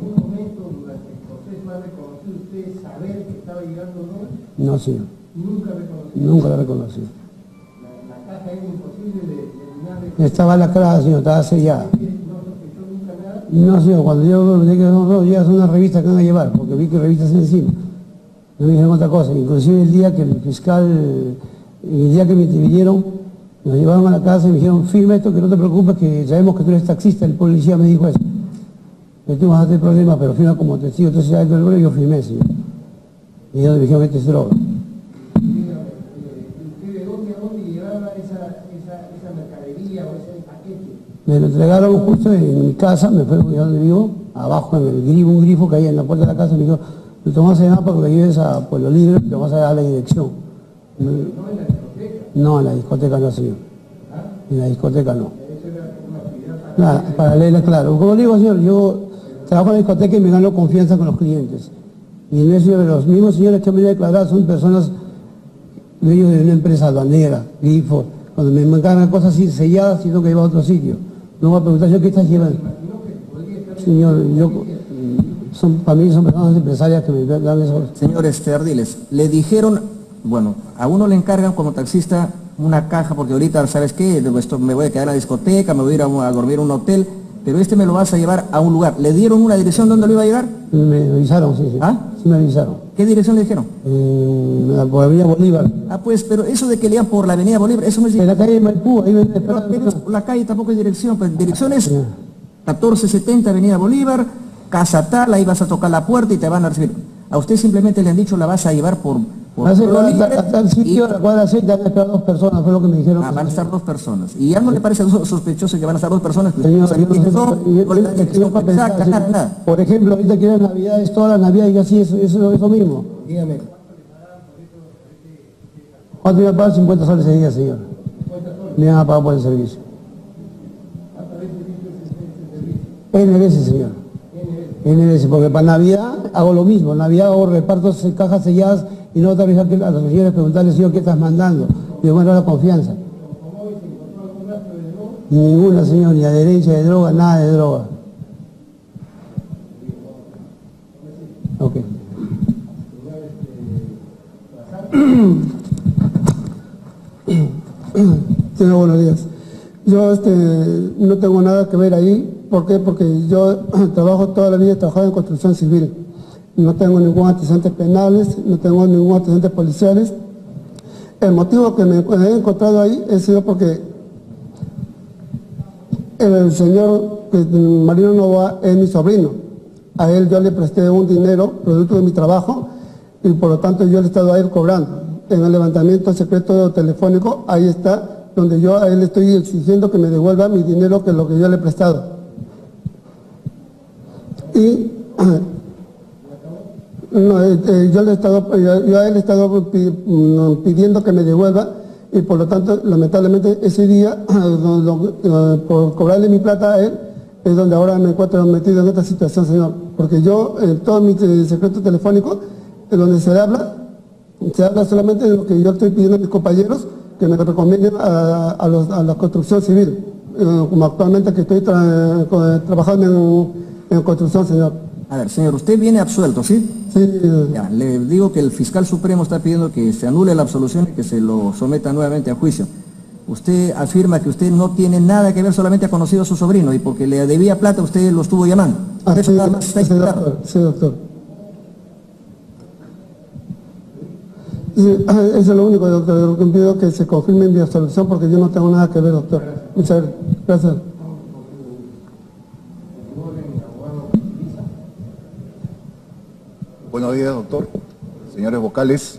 Speaker 10: No, señor. ¿Nunca reconoció? Nunca la reconocí. ¿La, la caja era imposible de eliminar? Estaba lacrada, señor, estaba sellada. ¿No sospechó nunca nada? No, señor, cuando yo me dije que no, no, llevas una revista que van a llevar, porque vi que revistas encima. No me dijeron otra cosa. Inclusive el día que el fiscal, el día que me intervinieron, nos llevaron a la casa y me dijeron, firma esto, que no te preocupes, que sabemos que tú eres taxista. El policía me dijo eso. Que tú vas a tener problemas, pero firma como testigo. Entonces ya dentro del vuelo yo firmé, señor. Y ellos me dijeron, este es droga. ¿De dónde a dónde llevaba esa, esa, esa mercadería o ese paquete? Me lo entregaron justo en mi casa, me fue donde vivo, abajo en el grifo, un grifo que hay en la puerta de la casa, me dijo, lo tomamos a llamar para que lo lleves a Pueblo Libre, te vamos a dar la dirección. ¿No en la discoteca? No, en la discoteca no, señor. ¿Ah? En la discoteca no. ¿Eso era una actividad paralela? Nada, paralela, claro. Como digo, señor, yo trabajo en la discoteca y me gano confianza con los clientes. Y en eso los mismos señores que me han declarado son personas dueños de una empresa aduanera, grifo. Cuando me encargan cosas así selladas, tengo que llevar a otro sitio. No voy a preguntar yo qué estás llevando. Señor, yo, son, para mí son personas empresarias que me dan eso.
Speaker 8: Señor este, Ardiles, le dijeron, bueno, a uno le encargan como taxista una caja, porque ahorita, ¿sabes qué? Esto, me voy a quedar en la discoteca, me voy a ir a, a dormir en un hotel, pero este me lo vas a llevar a un lugar. ¿Le dieron una dirección donde lo iba a llevar?
Speaker 10: Me avisaron, sí, sí.
Speaker 8: ¿Ah?
Speaker 10: Sí me avisaron.
Speaker 8: ¿Qué dirección le dijeron?
Speaker 10: Eh, por la avenida Bolívar.
Speaker 8: Ah, pues, pero eso de que le iban por la avenida Bolívar, eso no es...
Speaker 10: En la calle de Maipú, ahí me...
Speaker 8: Pero, pero la calle tampoco es dirección, pues dirección es catorce setenta avenida Bolívar, casa tal, ahí vas a tocar la puerta y te van a recibir. A usted simplemente le han dicho la vas a llevar por... por
Speaker 10: Hace, hasta, hasta el sitio, y, la cuadra seis, van a estar dos personas, fue lo que me dijeron.
Speaker 8: Ah, van a estar dos personas. ¿Y ya no le parece sospechoso que van a estar dos personas? Pues,
Speaker 10: señor, yo no sé, nada. Por ejemplo, ahorita que era Navidades, todas las Navidades, y así, eso, eso, eso mismo. Dígame. ¿Cuánto iba a pagar? cincuenta soles ese día, señor. Me iban a pagar por el servicio. N veces, señor. N veces, porque para Navidad hago lo mismo. Navidad hago repartos en cajas selladas y no otra vez a los señores preguntarles, señor, ¿qué estás mandando? Y bueno, la confianza. Ninguna, señor, ni adherencia de droga, nada de droga. Ok.
Speaker 11: Señor, buenos días. Yo este, no tengo nada que ver ahí. ¿Por qué? Porque yo trabajo toda la vida, he trabajado en construcción civil. No tengo ningún antecedente penales, no tengo ningún antecedente policiales. El motivo que me he encontrado ahí ha sido porque el señor Marino Novoa es mi sobrino. A él yo le presté un dinero, producto de mi trabajo, y por lo tanto yo le he estado a él cobrando. En el levantamiento secreto telefónico, ahí está, donde yo a él estoy exigiendo que me devuelva mi dinero, que es lo que yo le he prestado. Y no, eh, yo, le he estado, yo, yo a él he estado pidiendo que me devuelva, y por lo tanto, lamentablemente, ese día, lo, lo, por cobrarle mi plata a él, es donde ahora me encuentro metido en esta situación, señor. Porque yo, en todo mi secreto telefónico, en donde se habla, se habla solamente de lo que yo estoy pidiendo a mis compañeros, que me recomienden a, a, los, a la construcción civil, eh, como actualmente que estoy tra trabajando en, en construcción, señor.
Speaker 8: A ver, señor, usted viene absuelto, ¿sí?
Speaker 11: Sí.
Speaker 8: Ya, le digo que el fiscal supremo está pidiendo que se anule la absolución y que se lo someta nuevamente a juicio. Usted afirma que usted no tiene nada que ver, solamente ha conocido a su sobrino, y porque le debía plata usted lo estuvo llamando.
Speaker 11: Ah, eso sí, nada más está sí, doctor, sí, doctor. Sí, eso es lo único, doctor, lo que pido que se confirme mi absolución, porque yo no tengo nada que ver, doctor. Muchas gracias.
Speaker 12: Buenos días, doctor. Señores vocales.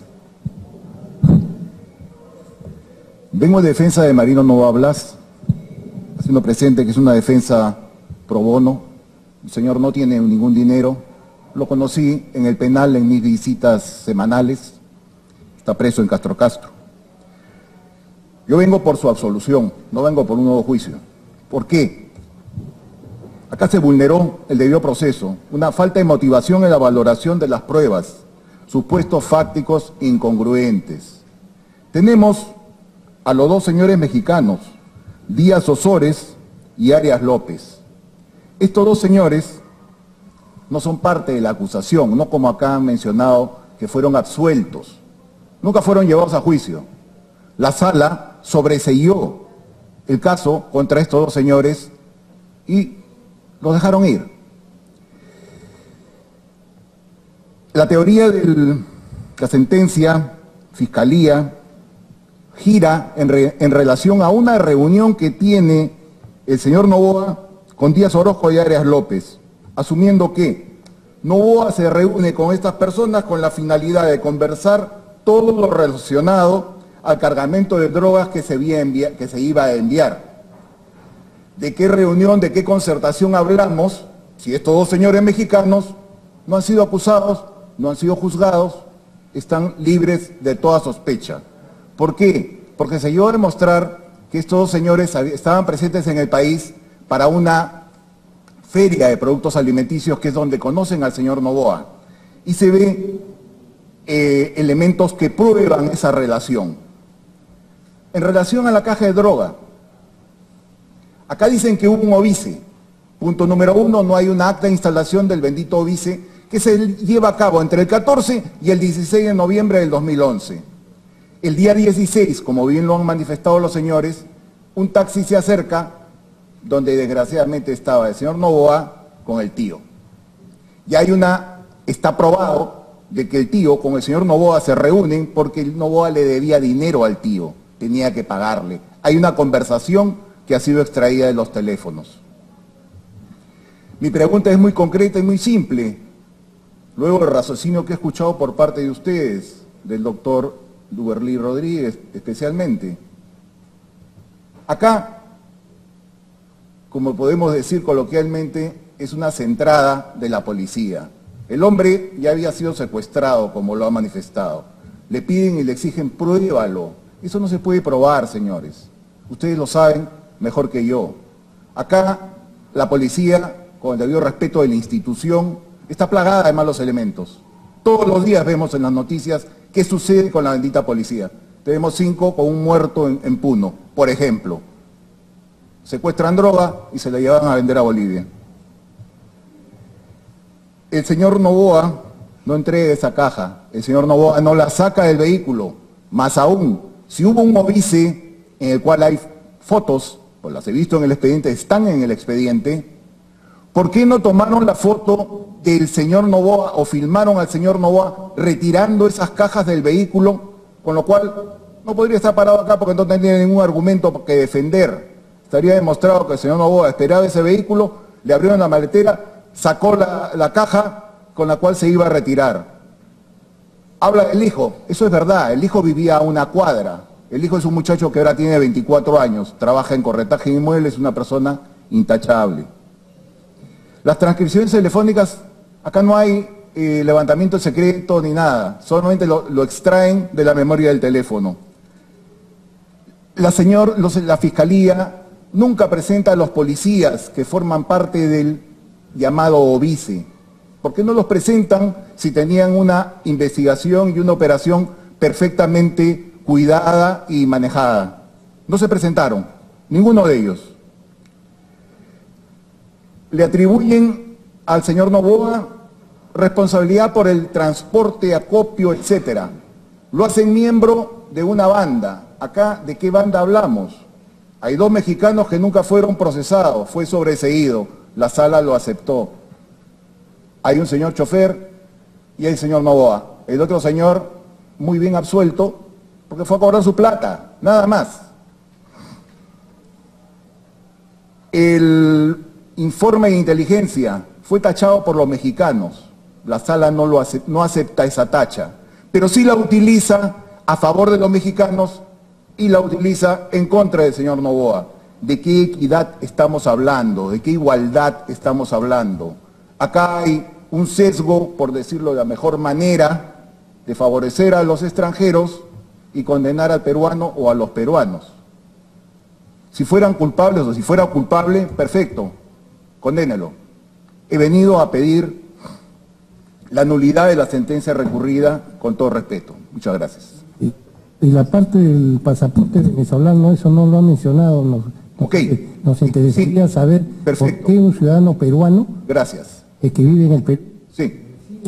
Speaker 12: Vengo en defensa de Marino Novoa Blas, haciendo presente que es una defensa pro bono. El señor no tiene ningún dinero. Lo conocí en el penal en mis visitas semanales. Está preso en Castro Castro. Yo vengo por su absolución, no vengo por un nuevo juicio. ¿Por qué? Acá se vulneró el debido proceso, una falta de motivación en la valoración de las pruebas, supuestos fácticos incongruentes. Tenemos a los dos señores mexicanos, Díaz Osores y Arias López. Estos dos señores no son parte de la acusación, no como acá han mencionado que fueron absueltos. Nunca fueron llevados a juicio. La sala sobreseyó el caso contra estos dos señores y los dejaron ir. La teoría de la sentencia, fiscalía, gira en, re, en relación a una reunión que tiene el señor Novoa con Díaz Orozco y Arias López, asumiendo que Novoa se reúne con estas personas con la finalidad de conversar todo lo relacionado al cargamento de drogas que se, envia, que se iba a enviar. ¿De qué reunión, de qué concertación hablamos si estos dos señores mexicanos no han sido acusados, no han sido juzgados, están libres de toda sospecha? ¿Por qué? Porque se llegó a demostrar que estos dos señores estaban presentes en el país para una feria de productos alimenticios, que es donde conocen al señor Novoa, y se ve eh, elementos que prueban esa relación. En relación a la caja de droga, acá dicen que hubo un óbice. Punto número uno, no hay una acta de instalación del bendito óbice que se lleva a cabo entre el catorce y el dieciséis de noviembre del dos mil once. El día dieciséis, como bien lo han manifestado los señores, un taxi se acerca donde desgraciadamente estaba el señor Novoa con el tío. Y hay una, está probado de que el tío con el señor Novoa se reúnen porque el Novoa le debía dinero al tío, tenía que pagarle. Hay una conversación que ha sido extraída de los teléfonos. Mi pregunta es muy concreta y muy simple. Luego del raciocinio que he escuchado por parte de ustedes, del doctor Duberly Rodríguez especialmente. Acá, como podemos decir coloquialmente, es una centrada de la policía. El hombre ya había sido secuestrado, como lo ha manifestado. Le piden y le exigen, pruébalo. Eso no se puede probar, señores. Ustedes lo saben mejor que yo. Acá, la policía, con el debido respeto de la institución, está plagada de malos elementos. Todos los días vemos en las noticias qué sucede con la bendita policía. Tenemos cinco con un muerto en, en Puno, por ejemplo. Secuestran droga y se la llevan a vender a Bolivia. El señor Novoa no entrega esa caja. El señor Novoa no la saca del vehículo. Más aún, si hubo un óbice en el cual hay fotos, pues las he visto en el expediente, están en el expediente, ¿por qué no tomaron la foto del señor Novoa o filmaron al señor Novoa retirando esas cajas del vehículo? Con lo cual no podría estar parado acá porque no tendría ningún argumento que defender. Estaría demostrado que el señor Novoa esperaba ese vehículo, le abrieron la maletera, sacó la, la caja con la cual se iba a retirar. Habla del hijo, eso es verdad, el hijo vivía a una cuadra. El hijo es un muchacho que ahora tiene veinticuatro años, trabaja en corretaje de inmuebles, es una persona intachable. Las transcripciones telefónicas, acá no hay eh, levantamiento secreto ni nada, solamente lo, lo extraen de la memoria del teléfono. La, señor, los, la Fiscalía nunca presenta a los policías que forman parte del llamado óbice. ¿Por qué no los presentan si tenían una investigación y una operación perfectamente cuidada y manejada? No se presentaron, ninguno de ellos. Le atribuyen al señor Novoa responsabilidad por el transporte, acopio, etcétera. Lo hacen miembro de una banda. Acá, ¿de qué banda hablamos? Hay dos mexicanos que nunca fueron procesados, fue sobreseído, la sala lo aceptó. Hay un señor chofer y hay el señor Novoa. El otro señor, muy bien absuelto, porque fue a cobrar su plata, nada más. El informe de inteligencia fue tachado por los mexicanos. la sala no, lo ace- no acepta esa tacha, pero sí la utiliza a favor de los mexicanos y la utiliza en contra del señor Noboa. ¿De qué equidad estamos hablando? ¿De qué igualdad estamos hablando? Acá hay un sesgo, por decirlo de la mejor manera, de favorecer a los extranjeros y condenar al peruano o a los peruanos. Si fueran culpables o si fuera culpable, perfecto, condénelo. He venido a pedir la nulidad de la sentencia recurrida con todo respeto. Muchas gracias.
Speaker 2: Y, y la parte del pasaporte venezolano, eso no lo ha mencionado. Nos,
Speaker 12: Ok.
Speaker 2: nos interesaría
Speaker 12: Sí.
Speaker 2: saber
Speaker 12: Perfecto.
Speaker 2: por qué un ciudadano peruano
Speaker 12: Gracias.
Speaker 2: eh, que vive en el Perú.
Speaker 12: Sí.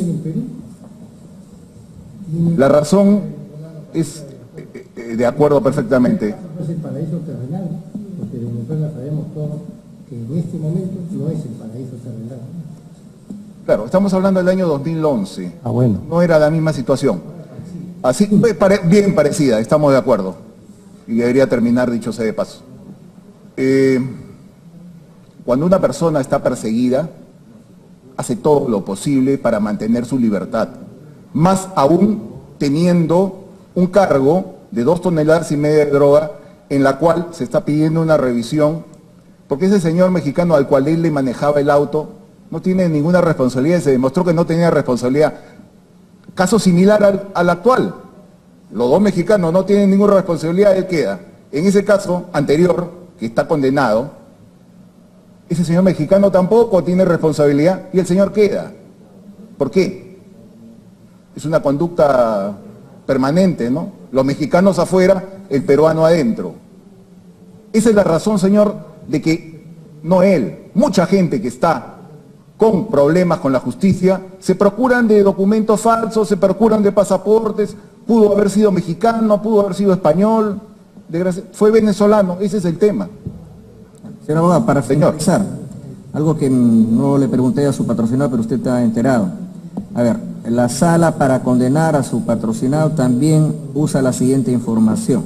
Speaker 12: La razón es eh, eh, de acuerdo perfectamente.
Speaker 2: No es el paraíso terrenal, porque Venezuela sabemos todos que en este momento no es el paraíso terrenal.
Speaker 12: Claro, estamos hablando del año dos mil once.
Speaker 2: Ah, bueno.
Speaker 12: No era la misma situación. Así, pare- bien parecida, estamos de acuerdo. Y debería terminar dicho sea de paso. Eh, cuando una persona está perseguida, hace todo lo posible para mantener su libertad. Más aún teniendo un cargo de dos toneladas y media de droga, en la cual se está pidiendo una revisión, porque ese señor mexicano al cual él le manejaba el auto no tiene ninguna responsabilidad, se demostró que no tenía responsabilidad. Caso similar al, al actual. Los dos mexicanos no tienen ninguna responsabilidad, él queda. En ese caso anterior, que está condenado, ese señor mexicano tampoco tiene responsabilidad y el señor queda. ¿Por qué? Es una conducta permanente, ¿no? Los mexicanos afuera, el peruano adentro. Esa es la razón, señor, de que no él, mucha gente que está con problemas con la justicia, se procuran de documentos falsos, se procuran de pasaportes, pudo haber sido mexicano, pudo haber sido español, desgraci- fue venezolano, ese es el tema.
Speaker 8: Señor abogado, para
Speaker 12: Señor.
Speaker 8: finalizar, algo que no le pregunté a su patrocinado, pero usted está enterado. A ver, la sala para condenar a su patrocinado también usa la siguiente información.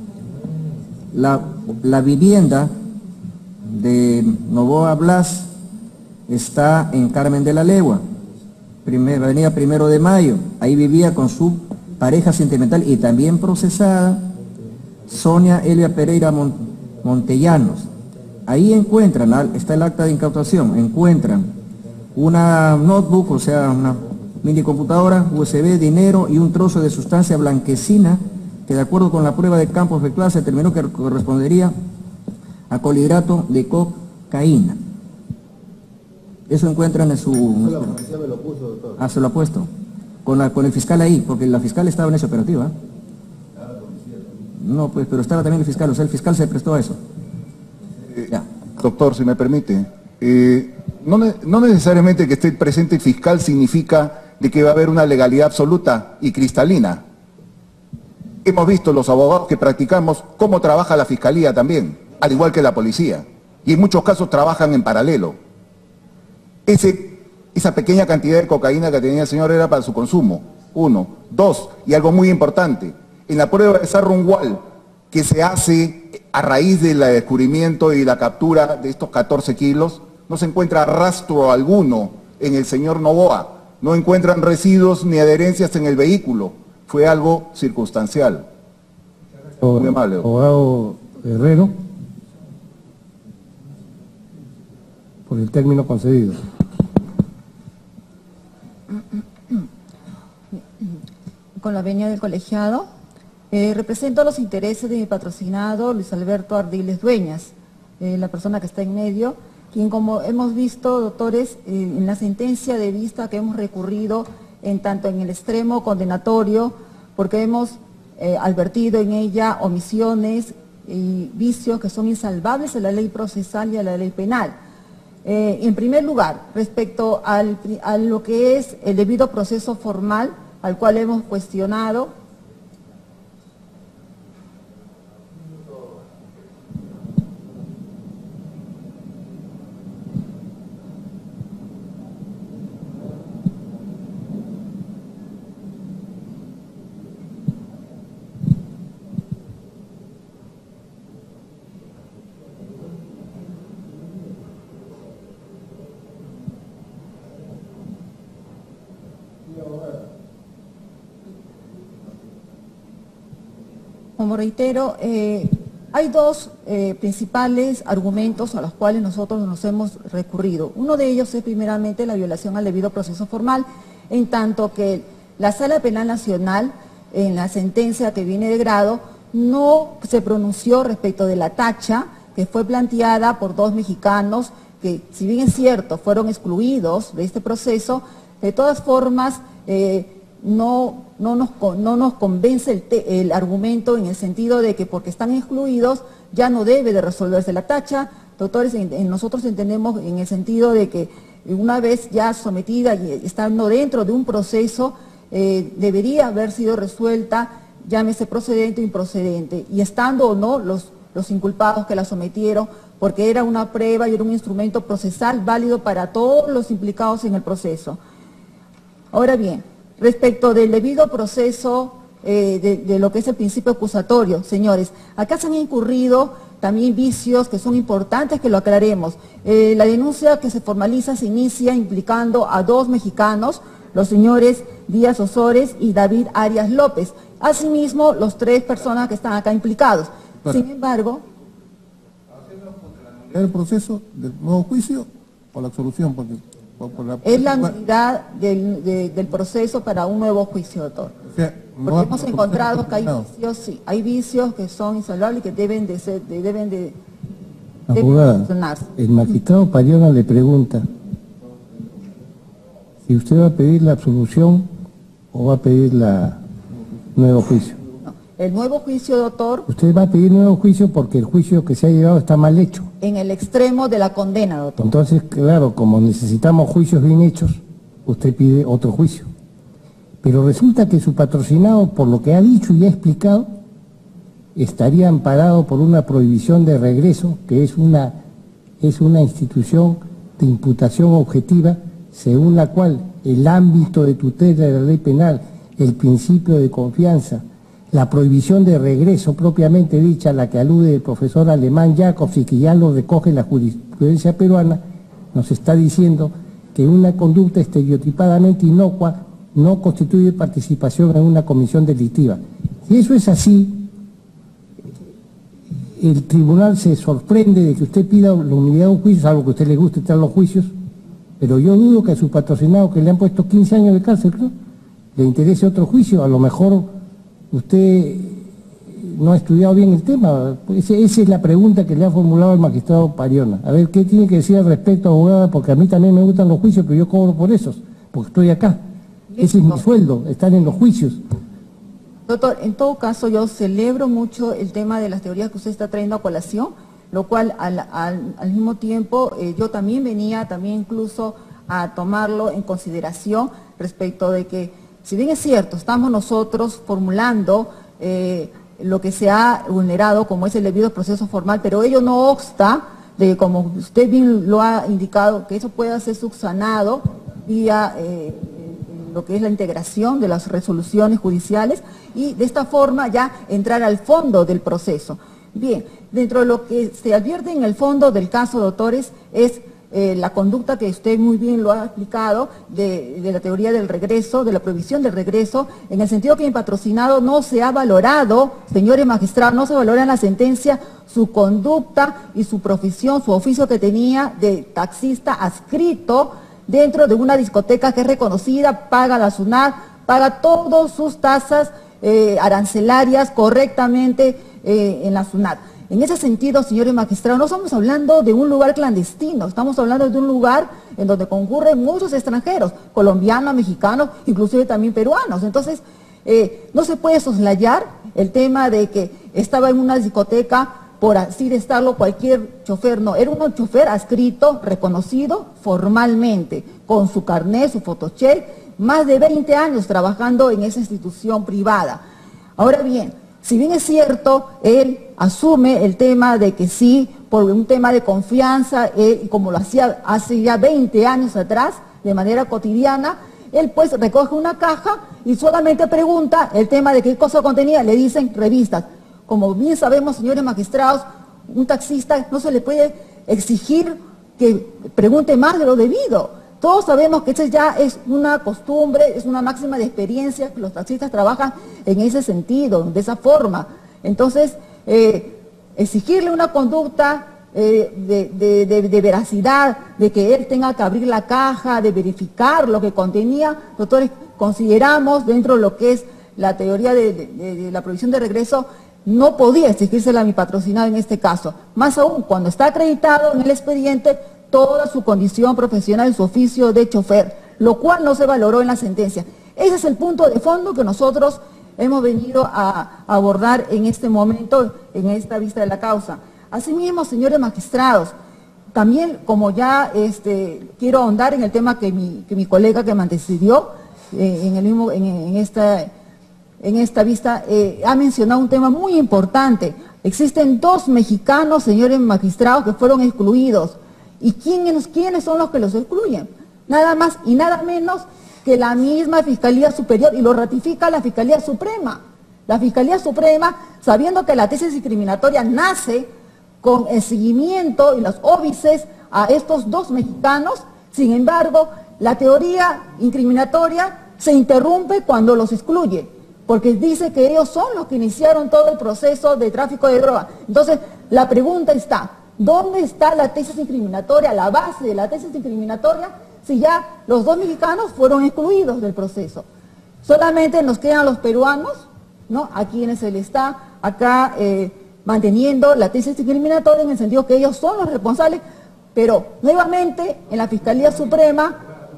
Speaker 8: La, la vivienda de Noboa Blas está en Carmen de la Legua, primer, avenida Primero de Mayo. Ahí vivía con su pareja sentimental y también procesada, Sonia Elia Pereira Mon- Montellanos. Ahí encuentran, al- está el acta de incautación, encuentran una notebook, o sea, una mini computadora, U S B, dinero y un trozo de sustancia blanquecina que de acuerdo con la prueba de campo efectuada se determinó que correspondería a clorhidrato de cocaína. Eso encuentran en su... Ah, se lo ha puesto. Con, la, con el fiscal ahí, porque la fiscal estaba en esa operativa. No, pues, pero estaba también el fiscal, o sea, el fiscal se prestó a eso. Ya.
Speaker 12: Doctor, si me permite, eh, no, ne- no necesariamente que esté presente el fiscal significa de que va a haber una legalidad absoluta y cristalina. Hemos visto los abogados que practicamos cómo trabaja la fiscalía también, al igual que la policía, y en muchos casos trabajan en paralelo. Ese, esa pequeña cantidad de cocaína que tenía el señor era para su consumo, uno. Dos, y algo muy importante, en la prueba de Sarrungual, que se hace a raíz del descubrimiento y la captura de estos catorce kilos, no se encuentra rastro alguno en el señor Noboa, no encuentran residuos ni adherencias en el vehículo, fue algo circunstancial. Muy amable.
Speaker 2: Abogado Herrero, por el término concedido.
Speaker 13: Con la venia del colegiado, eh, represento los intereses de mi patrocinado Luis Alberto Ardiles Dueñas, eh, la persona que está en medio, quien como hemos visto, doctores, eh, en la sentencia de vista que hemos recurrido en tanto en el extremo condenatorio, porque hemos eh, advertido en ella omisiones y vicios que son insalvables a la ley procesal y a la ley penal. Eh, en primer lugar, respecto al, a lo que es el debido proceso formal, al cual hemos cuestionado, Como reitero, eh, hay dos eh, principales argumentos a los cuales nosotros nos hemos recurrido. Uno de ellos es primeramente la violación al debido proceso formal, en tanto que la Sala Penal Nacional, en la sentencia que viene de grado, no se pronunció respecto de la tacha que fue planteada por dos mexicanos que, si bien es cierto, fueron excluidos de este proceso, de todas formas eh, no, no, nos, no nos convence el, te, el argumento en el sentido de que porque están excluidos ya no debe de resolverse la tacha. Doctores, en, en nosotros entendemos en el sentido de que una vez ya sometida y estando dentro de un proceso, eh, debería haber sido resuelta, llámese procedente o improcedente, y estando o no los, los inculpados que la sometieron, porque era una prueba y era un instrumento procesal válido para todos los implicados en el proceso. Ahora bien, respecto del debido proceso eh, de, de lo que es el principio acusatorio, señores, acá se han incurrido también vicios que son importantes que lo aclaremos. Eh, la denuncia que se formaliza se inicia implicando a dos mexicanos, los señores Díaz Osores y David Arias López. Asimismo, los tres personas que están acá implicados. Bueno. Sin embargo...
Speaker 14: ¿El proceso del nuevo juicio o la absolución? Porque, por, por la...
Speaker 13: Es la nulidad del, de, del proceso para un nuevo juicio, doctor.
Speaker 14: O sea, no
Speaker 13: Porque
Speaker 14: ha,
Speaker 13: hemos encontrado que hay vicios, sí, hay vicios que son insalvables y que deben de ser, de, deben de...
Speaker 2: Abogada, el magistrado Pariona le pregunta si usted va a pedir la absolución o va a pedir la nuevo juicio.
Speaker 13: No, el nuevo juicio, doctor...
Speaker 2: Usted va a pedir nuevo juicio porque el juicio que se ha llevado está mal hecho.
Speaker 13: En el extremo de la condena, doctor.
Speaker 2: Entonces, claro, como necesitamos juicios bien hechos, usted pide otro juicio. Pero resulta que su patrocinado, por lo que ha dicho y ha explicado, estaría amparado por una prohibición de regreso, que es una, es una institución de imputación objetiva, según la cual el ámbito de tutela de la ley penal, el principio de confianza, la prohibición de regreso propiamente dicha, a la que alude el profesor alemán Jacobs y que ya lo recoge la jurisprudencia peruana, nos está diciendo que una conducta estereotipadamente inocua no constituye participación en una comisión delictiva. Si eso es así, el tribunal se sorprende de que usted pida la unidad de un juicio, salvo que a usted le guste estar los juicios, pero yo dudo que a su patrocinado, que le han puesto quince años de cárcel, ¿no?, le interese otro juicio. A lo mejor usted no ha estudiado bien el tema. Esa es la pregunta que le ha formulado el magistrado Pariona. A ver, ¿qué tiene que decir al respecto, abogada? Porque a mí también me gustan los juicios, pero yo cobro por esos, porque estoy acá. Ese es mi sueldo, estar en los juicios.
Speaker 13: Doctor, en todo caso yo celebro mucho el tema de las teorías que usted está trayendo a colación, lo cual al, al, al mismo tiempo eh, yo también venía, también incluso a tomarlo en consideración respecto de que, si bien es cierto, estamos nosotros formulando eh, lo que se ha vulnerado como es el debido proceso formal, pero ello no obsta de, como usted bien lo ha indicado, que eso pueda ser subsanado vía... Eh, lo que es la integración de las resoluciones judiciales y de esta forma ya entrar al fondo del proceso. Bien, dentro de lo que se advierte en el fondo del caso, doctores, es eh, la conducta que usted muy bien lo ha explicado de, de la teoría del regreso, de la prohibición del regreso, en el sentido que en patrocinado no se ha valorado, señores magistrados, no se valora en la sentencia su conducta y su profesión, su oficio que tenía de taxista adscrito dentro de una discoteca que es reconocida, paga la SUNAT, paga todas sus tasas eh, arancelarias correctamente eh, en la SUNAT. En ese sentido, señores magistrados, no estamos hablando de un lugar clandestino, estamos hablando de un lugar en donde concurren muchos extranjeros, colombianos, mexicanos, inclusive también peruanos. Entonces, eh, no se puede soslayar el tema de que estaba en una discoteca por así de estarlo cualquier chofer, no, era un chofer adscrito, reconocido formalmente, con su carnet, su fotocheck, más de veinte años trabajando en esa institución privada. Ahora bien, si bien es cierto, él asume el tema de que sí, por un tema de confianza, él, como lo hacía hace ya veinte años atrás, de manera cotidiana, él pues recoge una caja y solamente pregunta el tema de qué cosa contenía, le dicen revistas. Como bien sabemos, señores magistrados, un taxista no se le puede exigir que pregunte más de lo debido. Todos sabemos que eso ya es una costumbre, es una máxima de experiencia, que los taxistas trabajan en ese sentido, de esa forma. Entonces, eh, exigirle una conducta eh, de, de, de, de veracidad, de que él tenga que abrir la caja, de verificar lo que contenía, doctores, consideramos dentro de lo que es la teoría de, de, de, de la provisión de regreso, no podía exigírsela a mi patrocinado en este caso. Más aún, cuando está acreditado en el expediente toda su condición profesional en su oficio de chofer, lo cual no se valoró en la sentencia. Ese es el punto de fondo que nosotros hemos venido a abordar en este momento, en esta vista de la causa. Asimismo, señores magistrados, también como ya este, quiero ahondar en el tema que mi, que mi colega que me antecedió, eh, en, el mismo, en, en, esta, en esta vista, eh, ha mencionado un tema muy importante. Existen dos mexicanos, señores magistrados, que fueron excluidos. ¿Y quiénes, quiénes son los que los excluyen? Nada más y nada menos que la misma Fiscalía Superior, y lo ratifica la Fiscalía Suprema. La Fiscalía Suprema, sabiendo que la tesis discriminatoria nace con el seguimiento y los óbices a estos dos mexicanos, sin embargo, la teoría incriminatoria se interrumpe cuando los excluye, porque dice que ellos son los que iniciaron todo el proceso de tráfico de droga. Entonces, la pregunta está, ¿dónde está la tesis incriminatoria, la base de la tesis incriminatoria, si ya los dos mexicanos fueron excluidos del proceso? Solamente nos quedan los peruanos, ¿no?, a quienes se le está acá eh, manteniendo la tesis discriminatoria en el sentido que ellos son los responsables, pero nuevamente en la Fiscalía Suprema...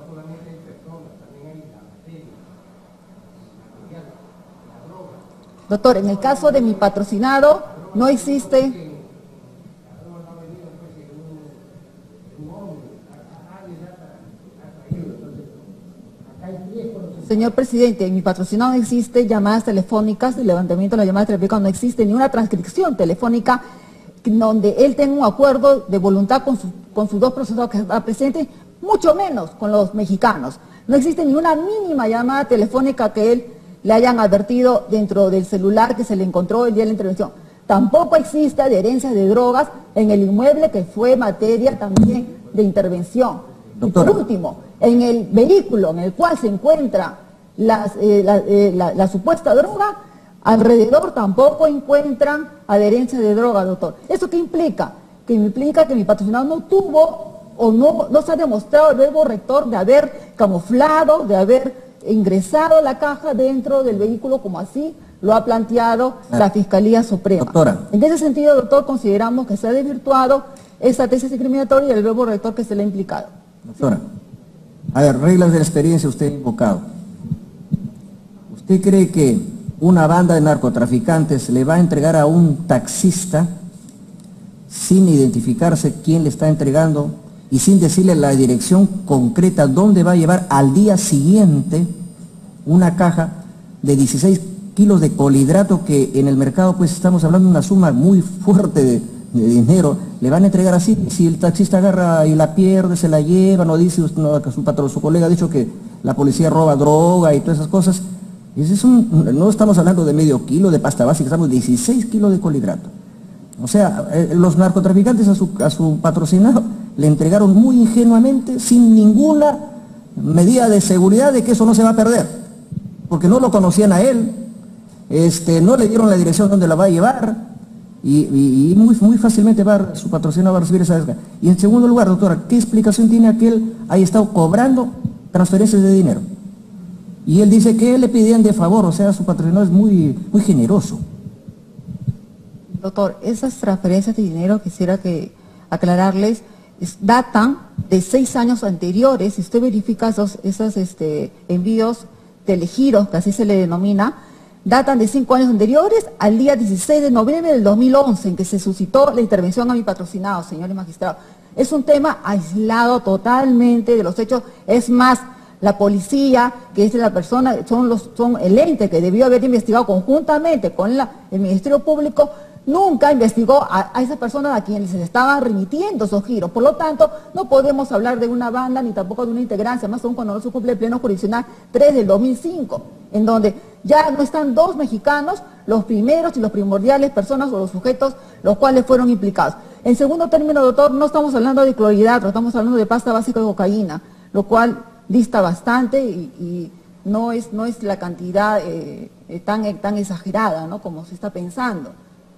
Speaker 13: Doctor, en el caso de mi patrocinado no existe... Señor presidente, en mi patrocinado no existe llamadas telefónicas, el levantamiento de las llamadas telefónicas, no existe ni una transcripción telefónica donde él tenga un acuerdo de voluntad con, su, con sus dos procesados que están presentes, mucho menos con los mexicanos. No existe ni una mínima llamada telefónica que él le hayan advertido dentro del celular que se le encontró el día de la intervención. Tampoco existe adherencia de drogas en el inmueble que fue materia también de intervención.
Speaker 8: Doctora.
Speaker 13: Y por último, en el vehículo en el cual se encuentra las, eh, la, eh, la, la supuesta droga, alrededor tampoco encuentran adherencia de droga, doctor. ¿Eso qué implica? Que implica que mi patrocinado no tuvo o no, no se ha demostrado el verbo rector de haber camuflado, de haber ingresado la caja dentro del vehículo como así lo ha planteado ah. la Fiscalía Suprema.
Speaker 8: Doctora.
Speaker 13: En ese sentido, doctor, consideramos que se ha desvirtuado esa tesis discriminatoria y el verbo rector que se le ha implicado.
Speaker 8: Doctora, a ver, reglas de la experiencia usted ha invocado. ¿Usted cree que una banda de narcotraficantes le va a entregar a un taxista sin identificarse quién le está entregando y sin decirle la dirección concreta dónde va a llevar al día siguiente una caja de dieciséis kilos de colhidrato que en el mercado pues estamos hablando de una suma muy fuerte de, de dinero? Le van a entregar así, si el taxista agarra y la pierde, se la lleva, no dice, no, que su patrón, su colega ha dicho que la policía roba droga y todas esas cosas. Ese es un, no estamos hablando de medio kilo de pasta básica, estamos de dieciséis kilos de colhidrato. O sea, eh, los narcotraficantes a su, a su patrocinado le entregaron muy ingenuamente, sin ninguna medida de seguridad de que eso no se va a perder, porque no lo conocían a él, este, no le dieron la dirección donde la va a llevar, y, y, y muy, muy fácilmente va a, su patrocinado va a recibir esa descarga. Y en segundo lugar, doctora, ¿qué explicación tiene a que él haya estado cobrando transferencias de dinero? Y él dice que le pedían de favor, o sea, su patrocinado es muy, muy generoso.
Speaker 13: Doctor, esas transferencias de dinero, quisiera que aclararles, es, datan de seis años anteriores. Si usted verifica esos, esos este, envíos telegiros, que así se le denomina, datan de cinco años anteriores al día dieciséis de noviembre del dos mil once, en que se suscitó la intervención a mi patrocinado, señores magistrados. Es un tema aislado totalmente de los hechos. Es más, la policía, que es la persona, son, los, son el ente que debió haber investigado conjuntamente con la, el Ministerio Público, nunca investigó a, a esas personas a quienes se les estaban remitiendo esos giros. Por lo tanto, no podemos hablar de una banda ni tampoco de una integrancia, más aún cuando no se cumple el pleno jurisdiccional tres del dos mil cinco, en donde ya no están dos mexicanos, los primeros y los primordiales personas o los sujetos los cuales fueron implicados. En segundo término, doctor, no estamos hablando de clorhidrato, estamos hablando de pasta básica de cocaína, lo cual dista bastante y, y no, es, no es la cantidad... Eh, eh, tan, tan exagerada, ¿no?, como se está pensando.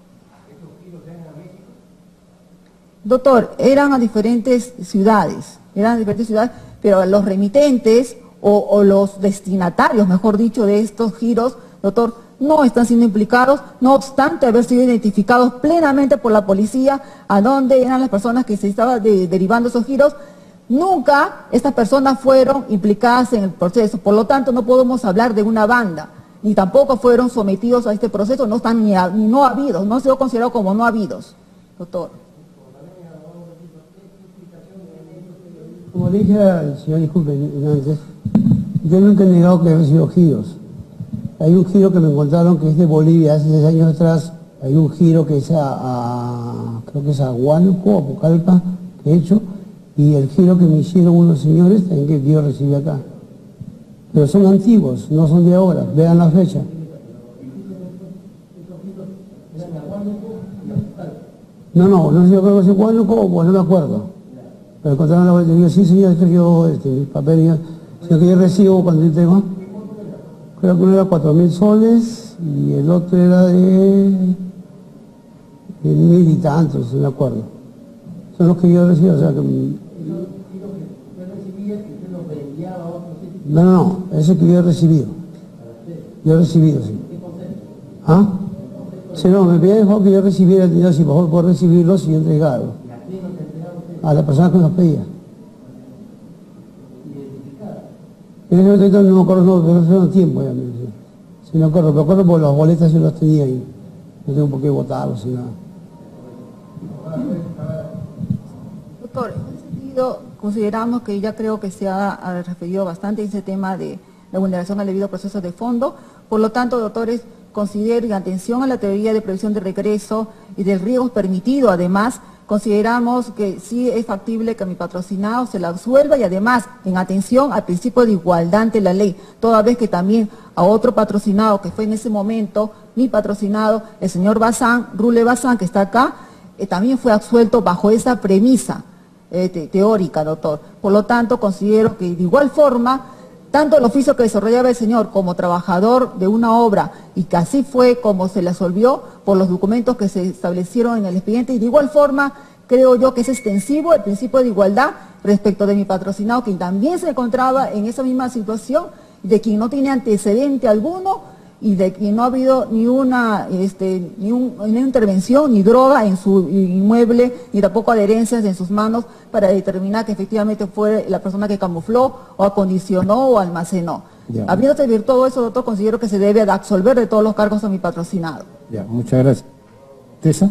Speaker 13: Doctor, eran a diferentes ciudades, eran a diferentes ciudades, pero los remitentes o, o los destinatarios, mejor dicho, de estos giros, doctor, no están siendo implicados, no obstante haber sido identificados plenamente por la policía a dónde eran las personas que se estaban de, derivando esos giros. Nunca estas personas fueron implicadas en el proceso, por lo tanto no podemos hablar de una banda, ni tampoco fueron sometidos a este proceso, no están ni, a, ni no habidos, no han sido considerados como no habidos, doctor.
Speaker 10: Como dije al señor, disculpe, antes, yo nunca he negado que he recibido giros. Hay un giro que me encontraron que es de Bolivia, hace seis años atrás. Hay un giro que es a, a creo que es a Huánuco, a Pucallpa, que he hecho, y el giro que me hicieron unos señores también que yo recibí acá. Pero son antiguos, no son de ahora, vean la fecha. No, no, no sé, yo creo que es Huánuco, pues no me acuerdo. Pero encontraron la boleta y digo, sí señor, esto yo, este, mis papeles, sino que yo recibo cuando yo tengo, creo que uno era cuatro mil soles y el otro era de, de mil y tantos, no me acuerdo. Son los que yo recibo, o sea que... No, no, no, ese que yo he recibido. Yo he recibido, sí. ¿Ah? Si no, me pedían que yo recibiera el dinero, si por favor puedo recibirlos y entregarlos a la persona que nos pedía. En ese momento no me acuerdo, no, pero hace un tiempo ya. Si no me acuerdo, me acuerdo porque las boletas yo las tenía ahí. No tengo por qué votarlos ni nada.
Speaker 13: Doctor, en ese sentido consideramos que ya creo que se ha, ha referido bastante a ese tema de la vulneración al debido proceso de fondo. Por lo tanto, doctores, considero, y atención a la teoría de previsión de regreso y del riesgo permitido, además, consideramos que sí es factible que a mi patrocinado se la absuelva y además en atención al principio de igualdad ante la ley, toda vez que también a otro patrocinado que fue en ese momento mi patrocinado, el señor Bazán, Rule Bazán, que está acá, eh, también fue absuelto bajo esa premisa eh, te, teórica, doctor. Por lo tanto, considero que de igual forma, tanto el oficio que desarrollaba el señor como trabajador de una obra, y que así fue como se le absolvió por los documentos que se establecieron en el expediente, y de igual forma creo yo que es extensivo el principio de igualdad respecto de mi patrocinado, quien también se encontraba en esa misma situación, de quien no tiene antecedente alguno y de quien no ha habido ni una, este, ni, un, ni una intervención, ni droga en su inmueble, ni tampoco adherencias en sus manos para determinar que efectivamente fue la persona que camufló o acondicionó o almacenó. Ya. Habiéndose ver todo eso, doctor, considero que se debe de absolver de todos los cargos a mi patrocinado.
Speaker 2: Ya, muchas gracias. ¿Tesa?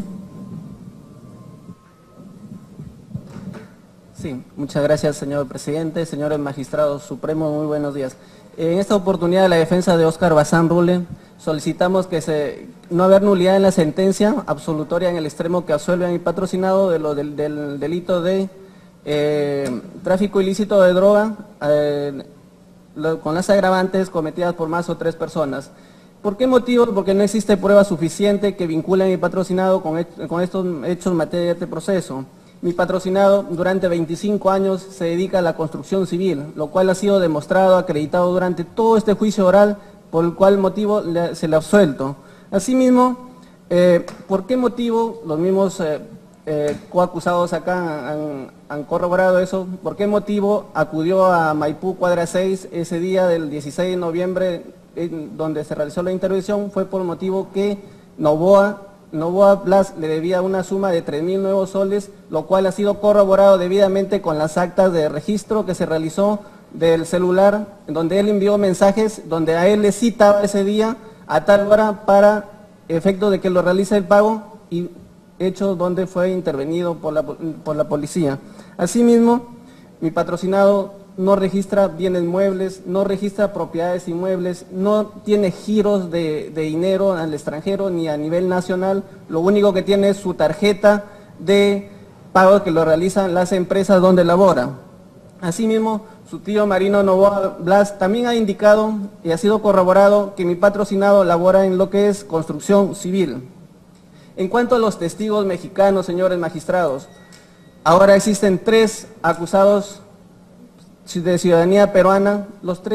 Speaker 15: Sí, muchas gracias, señor presidente, señores magistrados supremos, muy buenos días. En esta oportunidad, la defensa de Óscar Bazán Rule, solicitamos que se no haber nulidad en la sentencia absolutoria en el extremo que absuelve a mi patrocinado de lo del, del delito de eh, tráfico ilícito de droga eh, lo, con las agravantes cometidas por más o tres personas. ¿Por qué motivo? Porque no existe prueba suficiente que vincule a mi patrocinado con, con estos hechos en materia de este proceso. Mi patrocinado durante veinticinco años se dedica a la construcción civil, lo cual ha sido demostrado, acreditado durante todo este juicio oral, por el cual motivo le, se le ha absuelto. Asimismo, eh, ¿por qué motivo los mismos eh, eh, coacusados acá han, han corroborado eso? ¿Por qué motivo acudió a Maipú Cuadra seis ese día del dieciséis de noviembre, en donde se realizó la intervención? Fue por motivo que Novoa Novoa Blas le debía una suma de tres mil nuevos soles, lo cual ha sido corroborado debidamente con las actas de registro que se realizó del celular, donde él envió mensajes, donde a él le citaba ese día a tal hora para efecto de que lo realice el pago, y hecho donde fue intervenido por la, por la policía. Asimismo, mi patrocinado no registra bienes muebles, no registra propiedades inmuebles, no tiene giros de, de dinero al extranjero ni a nivel nacional, lo único que tiene es su tarjeta de pago que lo realizan las empresas donde labora. Asimismo, su tío Marino Novoa Blas también ha indicado y ha sido corroborado que mi patrocinado labora en lo que es construcción civil. En cuanto a los testigos mexicanos, señores magistrados, ahora existen tres acusados de ciudadanía peruana. Los tres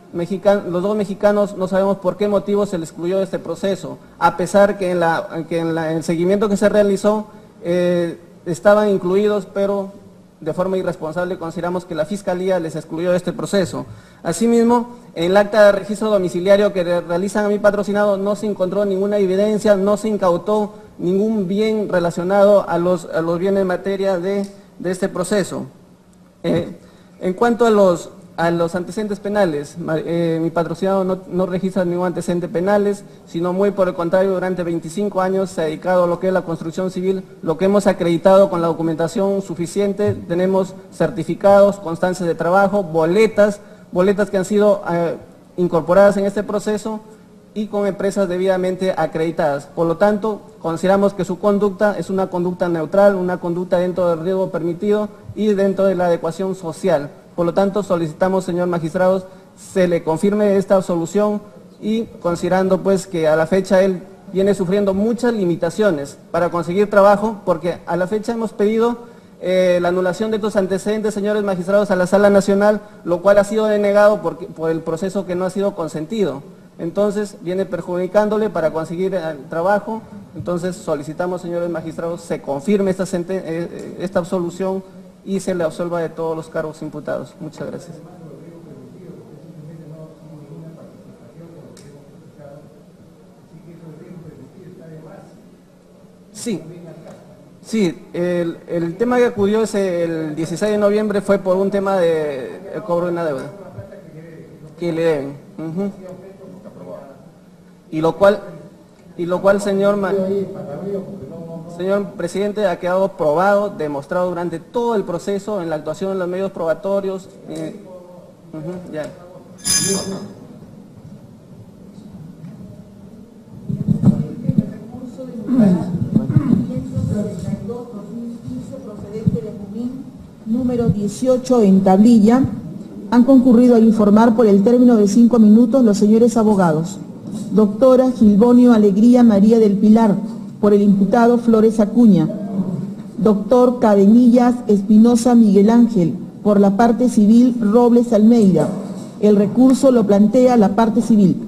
Speaker 15: mexican, los dos mexicanos no sabemos por qué motivo se les excluyó de este proceso, a pesar que en, la, que en la, el seguimiento que se realizó eh, estaban incluidos, pero de forma irresponsable consideramos que la Fiscalía les excluyó de este proceso. Asimismo, en el acta de registro domiciliario que realizan a mi patrocinado no se encontró ninguna evidencia, no se incautó ningún bien relacionado a los, a los bienes en materia de, de este proceso. Eh, en cuanto a los, a los antecedentes penales, eh, mi patrocinado no, no registra ningún antecedente penales, sino muy por el contrario, durante veinticinco años se ha dedicado a lo que es la construcción civil, lo que hemos acreditado con la documentación suficiente, tenemos certificados, constancias de trabajo, boletas, boletas que han sido eh, incorporadas en este proceso y con empresas debidamente acreditadas. Por lo tanto, consideramos que su conducta es una conducta neutral, una conducta dentro del riesgo permitido y dentro de la adecuación social. Por lo tanto, solicitamos, señor magistrado, se le confirme esta absolución y considerando pues que a la fecha él viene sufriendo muchas limitaciones para conseguir trabajo, porque a la fecha hemos pedido eh, la anulación de estos antecedentes, señores magistrados, a la Sala Nacional, lo cual ha sido denegado por, por el proceso que no ha sido consentido. Entonces, viene perjudicándole para conseguir el trabajo. Entonces, solicitamos, señores magistrados, se confirme esta, eh, esta absolución y se le absolva de todos los cargos imputados. Muchas gracias. Sí, sí, el, el tema que acudió ese, el dieciséis de noviembre fue por un tema de el cobro de una deuda que le deben. Uh-huh. Y lo cual, y lo cual, señor, señor presidente, ha quedado probado, demostrado durante todo el proceso, en la actuación de los medios probatorios. Eh, uh-huh, ya.
Speaker 1: Procedente de Junín, número dieciocho en tablilla, han concurrido a informar por el término de cinco minutos los señores abogados. Doctora Gilbonio Alegría María del Pilar, por el imputado Flores Acuña. Doctor Cadenillas Espinosa Miguel Ángel, por la parte civil Robles Almeida. El recurso lo plantea la parte civil.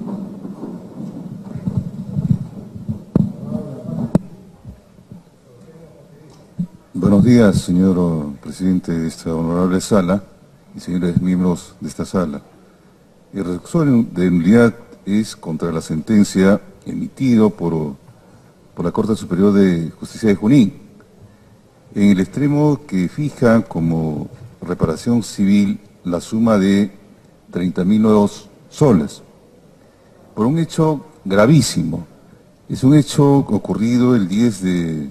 Speaker 16: Buenos días, señor presidente de esta honorable sala y señores miembros de esta sala. El recurso de nulidad es contra la sentencia emitido por, por la Corte Superior de Justicia de Junín, en el extremo que fija como reparación civil la suma de treinta mil nuevos soles, por un hecho gravísimo. Es un hecho ocurrido el diez de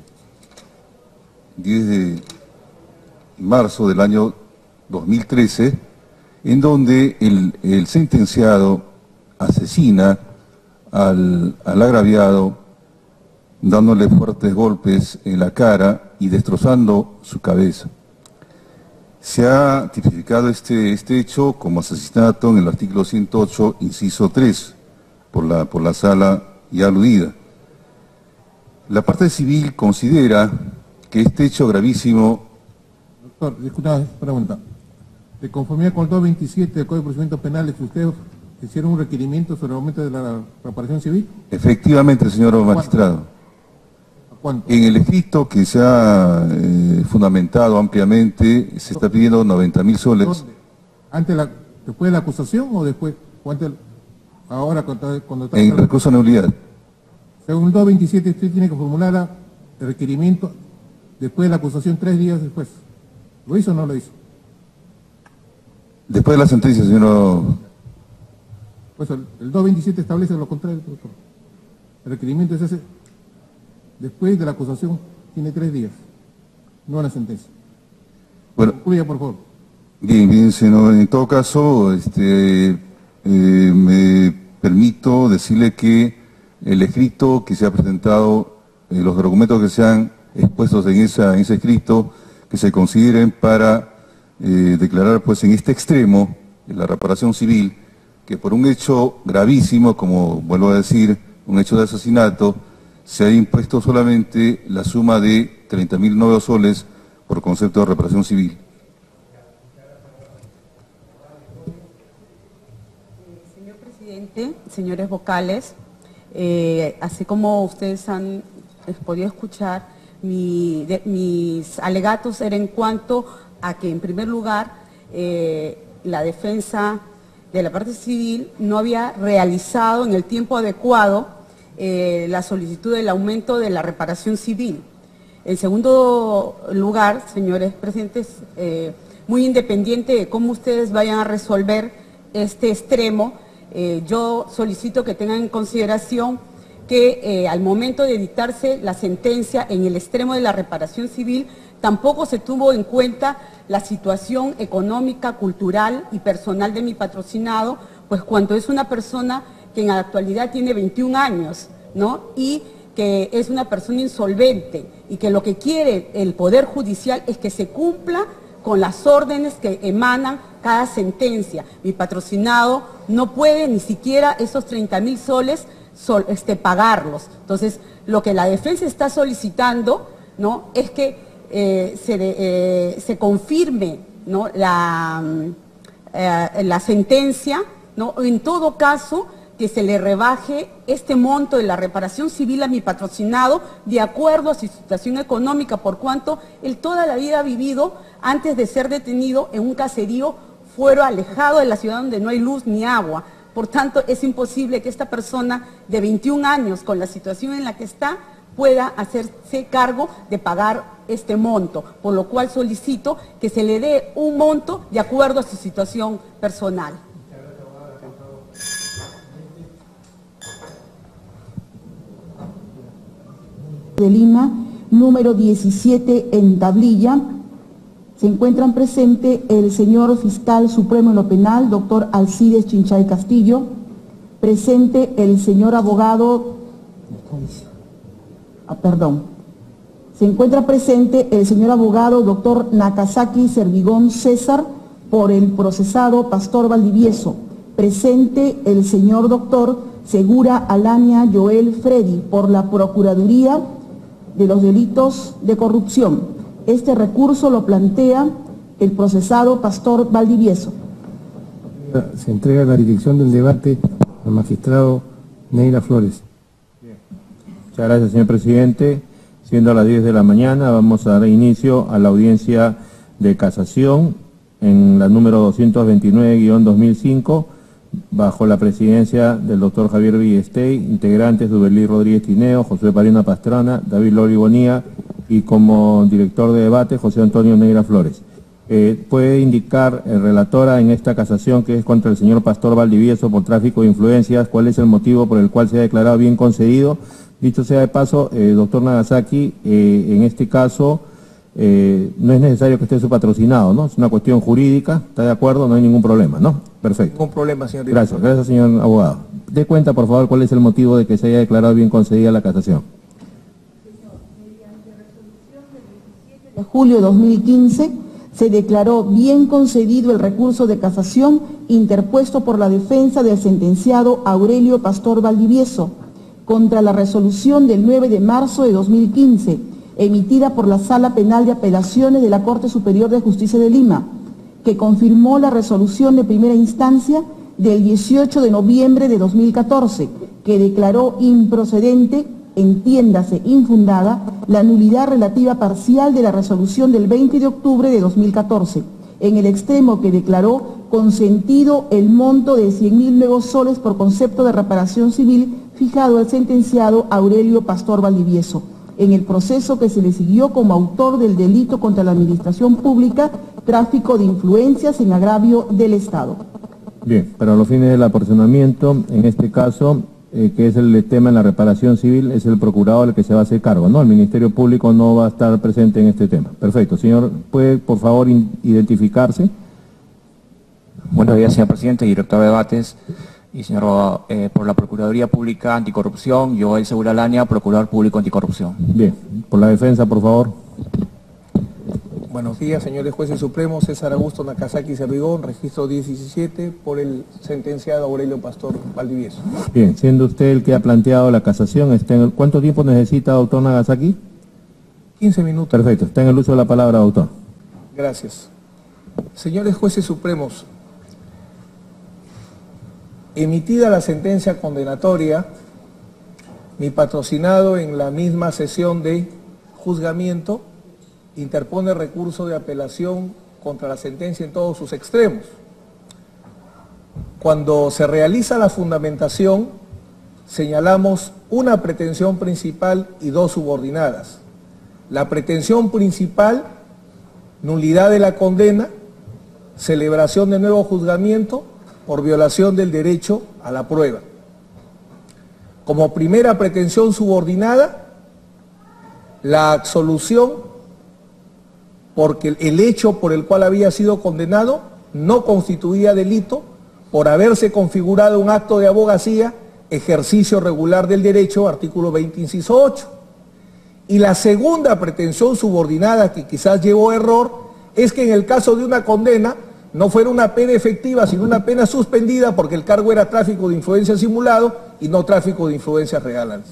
Speaker 16: marzo del año dos mil trece, en donde el, el sentenciado asesina al, al agraviado, dándole fuertes golpes en la cara y destrozando su cabeza. Se ha tipificado este, este hecho como asesinato en el artículo ciento ocho, inciso tres, por la, por la sala ya aludida. La parte civil considera que este hecho gravísimo...
Speaker 14: Doctor, disculpa, pregunta. De conformidad con el doscientos veintisiete del Código de Procedimientos Penales, ¿ustedes hicieron un requerimiento sobre el aumento de la reparación civil?
Speaker 16: Efectivamente, señor magistrado.
Speaker 14: ¿Cuánto?
Speaker 16: En el escrito que se ha eh, fundamentado ampliamente, se está pidiendo noventa mil soles.
Speaker 14: ¿Dónde? ¿Antes la, ¿Después de la acusación o después? O antes, ahora cuando, cuando está...
Speaker 16: En el recurso de nulidad.
Speaker 14: Según el doscientos veintisiete, usted tiene que formular el requerimiento después de la acusación, tres días después. ¿Lo hizo o no lo hizo?
Speaker 16: Después de la sentencia, señor...
Speaker 14: Pues el, el doscientos veintisiete establece lo contrario, doctor. El requerimiento es ese, después de la acusación, tiene tres días, no la sentencia.
Speaker 16: Bueno,
Speaker 14: concluya, por favor.
Speaker 16: Bien, bien, señor. En todo caso, este, eh, me permito decirle que el escrito que se ha presentado, eh, los documentos que se han expuestos en, esa, en ese escrito, que se consideren para eh, declarar pues en este extremo la reparación civil, que por un hecho gravísimo, como vuelvo a decir, un hecho de asesinato, se ha impuesto solamente la suma de treinta mil nuevos soles por concepto de reparación civil.
Speaker 17: presidente, señores vocales, eh, así como ustedes han podido escuchar, mi, de, mis alegatos eran en cuanto a que, en primer lugar, eh, la defensa de la parte civil no había realizado en el tiempo adecuado eh, la solicitud del aumento de la reparación civil. En segundo lugar, señores presidentes, eh, muy independiente de cómo ustedes vayan a resolver este extremo, eh, yo solicito que tengan en consideración que eh, al momento de dictarse la sentencia en el extremo de la reparación civil, tampoco se tuvo en cuenta la situación económica, cultural y personal de mi patrocinado, pues cuando es una persona que en la actualidad tiene veintiún años, ¿no? Y que es una persona insolvente y que lo que quiere el Poder Judicial es que se cumpla con las órdenes que emanan cada sentencia. Mi patrocinado no puede ni siquiera esos treinta mil soles sol, este, pagarlos. Entonces, lo que la defensa está solicitando, ¿no?, es que eh, se, de, eh, se confirme, ¿no?, la, eh, la sentencia, ¿no?, en todo caso que se le rebaje este monto de la reparación civil a mi patrocinado de acuerdo a su situación económica, por cuanto él toda la vida ha vivido, antes de ser detenido, en un caserío fuera alejado de la ciudad donde no hay luz ni agua. Por tanto, es imposible que esta persona de veintiún años, con la situación en la que está, pueda hacerse cargo de pagar este monto, por lo cual solicito que se le dé un monto de acuerdo a su situación personal.
Speaker 1: De Lima, número diecisiete en tablilla. Se encuentran presentes el señor fiscal supremo en lo penal, doctor Alcides Chinchay Castillo, presente el señor abogado, ah, perdón, se encuentra presente el señor abogado doctor Nakazaki Servigón César por el procesado Pastor Valdivieso, presente el señor doctor Segura Alania Joel Freddy por la Procuraduría de los Delitos de Corrupción. Este recurso lo plantea el procesado Pastor Valdivieso.
Speaker 2: Se entrega la dirección del debate al magistrado Neira Flores.
Speaker 18: Bien. Muchas gracias, señor presidente. Siendo a las diez de la mañana, vamos a dar inicio a la audiencia de casación en la número doscientos veintinueve guión dos mil cinco, bajo la presidencia del doctor Javier Villestey, integrantes Dubelí Rodríguez Tineo, José Parina Pastrana, David Lori Bonía y como director de debate José Antonio Neira Flores. Eh, ¿Puede indicar el relatora en esta casación, que es contra el señor Pastor Valdivieso por tráfico de influencias, cuál es el motivo por el cual se ha declarado bien concedido? Dicho sea de paso, eh, doctor Nagasaki, eh, en este caso eh, no es necesario que esté su patrocinado, ¿no? Es una cuestión jurídica, ¿está de acuerdo? No hay ningún problema, ¿no? Perfecto.
Speaker 8: Ningún problema, señor director.
Speaker 18: Gracias, gracias, señor abogado. Dé cuenta, por favor, cuál es el motivo de que se haya declarado bien concedida la casación.
Speaker 1: De julio de dos mil quince se declaró bien concedido el recurso de casación interpuesto por la defensa del sentenciado Aurelio Pastor Valdivieso contra la resolución del nueve de marzo de dos mil quince, emitida por la Sala Penal de Apelaciones de la Corte Superior de Justicia de Lima, que confirmó la resolución de primera instancia del dieciocho de noviembre de dos mil catorce, que declaró improcedente, entiéndase infundada, la nulidad relativa parcial de la resolución del veinte de octubre de dos mil catorce, en el extremo que declaró consentido el monto de cien mil nuevos soles por concepto de reparación civil fijado al sentenciado Aurelio Pastor Valdivieso, en el proceso que se le siguió como autor del delito contra la administración pública, tráfico de influencias en agravio del Estado.
Speaker 18: Bien, para los fines del aporcionamiento, en este caso, eh, que es el tema en la reparación civil, es el procurador el que se va a hacer cargo, ¿no? El Ministerio Público no va a estar presente en este tema. Perfecto. Señor, ¿puede por favor identificarse?
Speaker 19: Buenos días, señor presidente, director de debates y señor, eh, por la Procuraduría Pública Anticorrupción, Joel Segura Alania, Procurador Público Anticorrupción.
Speaker 18: Bien, por la defensa, por favor.
Speaker 8: Buenos días, señores jueces supremos, César Augusto Nakazaki Servigón, registro diecisiete, por el sentenciado Aurelio Pastor Valdivieso.
Speaker 18: Bien, siendo usted el que ha planteado la casación, está en el, ¿cuánto tiempo necesita, doctor Nagasaki?
Speaker 8: quince minutos.
Speaker 18: Perfecto, está en el uso de la palabra, doctor.
Speaker 8: Gracias. Señores jueces supremos,
Speaker 20: Emitida la sentencia condenatoria, mi patrocinado en la misma sesión de juzgamiento interpone recurso de apelación contra la sentencia en todos sus extremos. Cuando se realiza la fundamentación, señalamos una pretensión principal y dos subordinadas. La pretensión principal, nulidad de la condena, celebración de nuevo juzgamiento por violación del derecho a la prueba. Como primera pretensión subordinada, la absolución porque el hecho por el cual había sido condenado no constituía delito por haberse configurado un acto de abogacía, ejercicio regular del derecho, artículo veinte, inciso ocho. Y la segunda pretensión subordinada, que quizás llevó error, es que en el caso de una condena no fuera una pena efectiva, sino una pena suspendida, porque el cargo era tráfico de influencia simulado y no tráfico de influencias reales.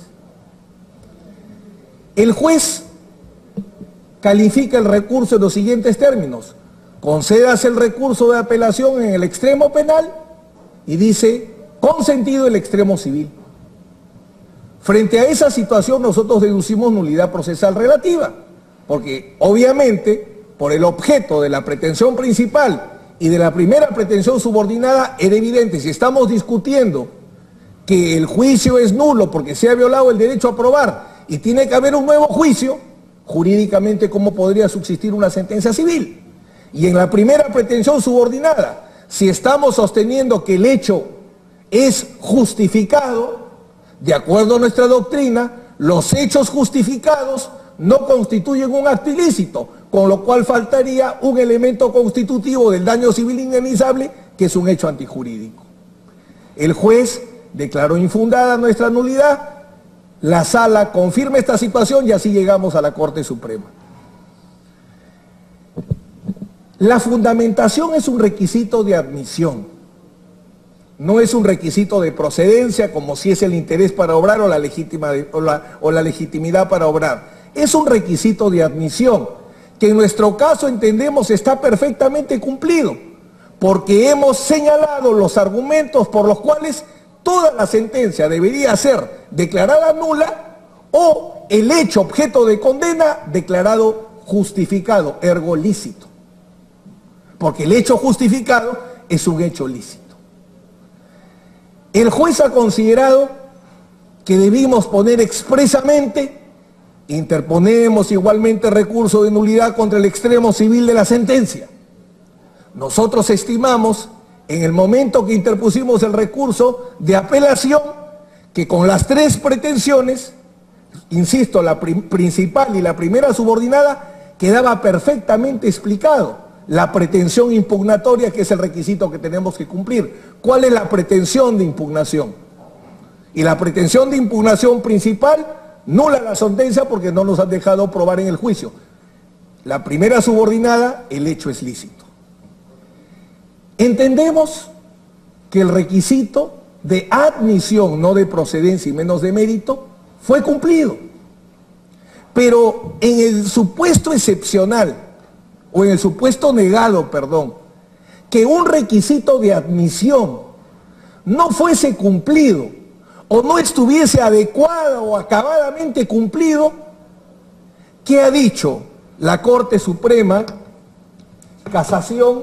Speaker 20: El juez califica el recurso en los siguientes términos: concédase el recurso de apelación en el extremo penal y dice consentido el extremo civil. Frente a esa situación nosotros deducimos nulidad procesal relativa, porque obviamente por el objeto de la pretensión principal y de la primera pretensión subordinada era evidente. Si estamos discutiendo que el juicio es nulo porque se ha violado el derecho a probar y tiene que haber un nuevo juicio, jurídicamente ¿cómo podría subsistir una sentencia civil? Y en la primera pretensión subordinada, si estamos sosteniendo que el hecho es justificado, de acuerdo a nuestra doctrina, los hechos justificados no constituyen un acto ilícito, con lo cual faltaría un elemento constitutivo del daño civil indemnizable, que es un hecho antijurídico. El juez declaró infundada nuestra nulidad, la sala confirma esta situación y así llegamos a la Corte Suprema. La fundamentación es un requisito de admisión, no es un requisito de procedencia como si es el interés para obrar o la, legítima de, o la, o la legitimidad para obrar. Es un requisito de admisión que en nuestro caso entendemos está perfectamente cumplido, porque hemos señalado los argumentos por los cuales toda la sentencia debería ser declarada nula o el hecho objeto de condena declarado justificado, ergo lícito. Porque el hecho justificado es un hecho lícito. El juez ha considerado que debimos poner expresamente, interponemos igualmente recurso de nulidad contra el extremo civil de la sentencia. Nosotros estimamos, en el momento que interpusimos el recurso de apelación, que con las tres pretensiones, insisto, la principal y la primera subordinada, quedaba perfectamente explicado la pretensión impugnatoria, que es el requisito que tenemos que cumplir. ¿Cuál es la pretensión de impugnación? Y la pretensión de impugnación principal, nula la sentencia porque no nos han dejado probar en el juicio. La primera subordinada, el hecho es lícito. Entendemos que el requisito de admisión, no de procedencia y menos de mérito, fue cumplido. Pero en el supuesto excepcional, o en el supuesto negado, perdón, que un requisito de admisión no fuese cumplido o no estuviese adecuado o acabadamente cumplido, ¿qué ha dicho la Corte Suprema? Casación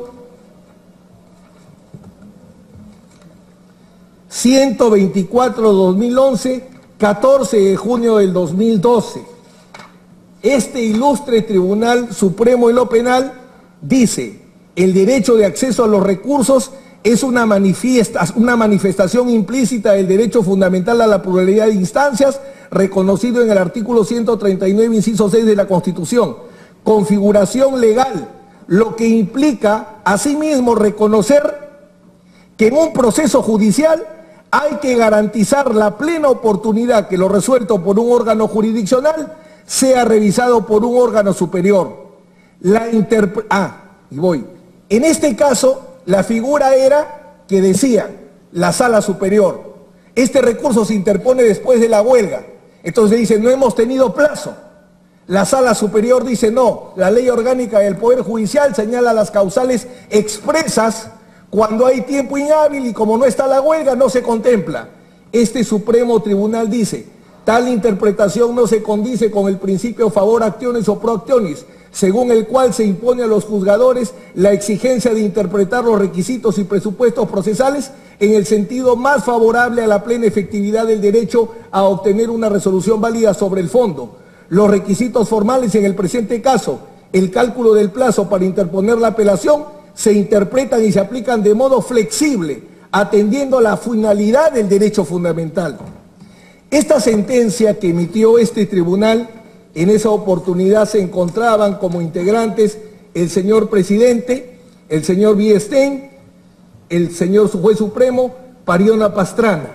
Speaker 20: ciento veinticuatro barra dos mil once, catorce de junio del dos mil doce. Este ilustre Tribunal Supremo en lo penal dice: el derecho de acceso a los recursos es una, manifiesta, una manifestación implícita del derecho fundamental a la pluralidad de instancias, reconocido en el artículo ciento treinta y nueve, inciso seis de la Constitución. Configuración legal, lo que implica asimismo reconocer que en un proceso judicial hay que garantizar la plena oportunidad que lo resuelto por un órgano jurisdiccional sea revisado por un órgano superior. La interpre- ah, y voy. En este caso, la figura era que decía la sala superior. Este recurso se interpone después de la huelga. Entonces dice, no hemos tenido plazo. La sala superior dice, no, la ley orgánica del Poder Judicial señala las causales expresas Cuando hay tiempo inhábil y como no está la huelga, no se contempla. Este Supremo Tribunal dice, tal interpretación no se condice con el principio favor actiones o pro actionis, según el cual se impone a los juzgadores la exigencia de interpretar los requisitos y presupuestos procesales en el sentido más favorable a la plena efectividad del derecho a obtener una resolución válida sobre el fondo. Los requisitos formales en el presente caso, el cálculo del plazo para interponer la apelación, se interpretan y se aplican de modo flexible, atendiendo a la finalidad del derecho fundamental. Esta sentencia que emitió este tribunal, en esa oportunidad se encontraban como integrantes el señor presidente, el señor Biestein, el señor juez supremo, Pariona Pastrana.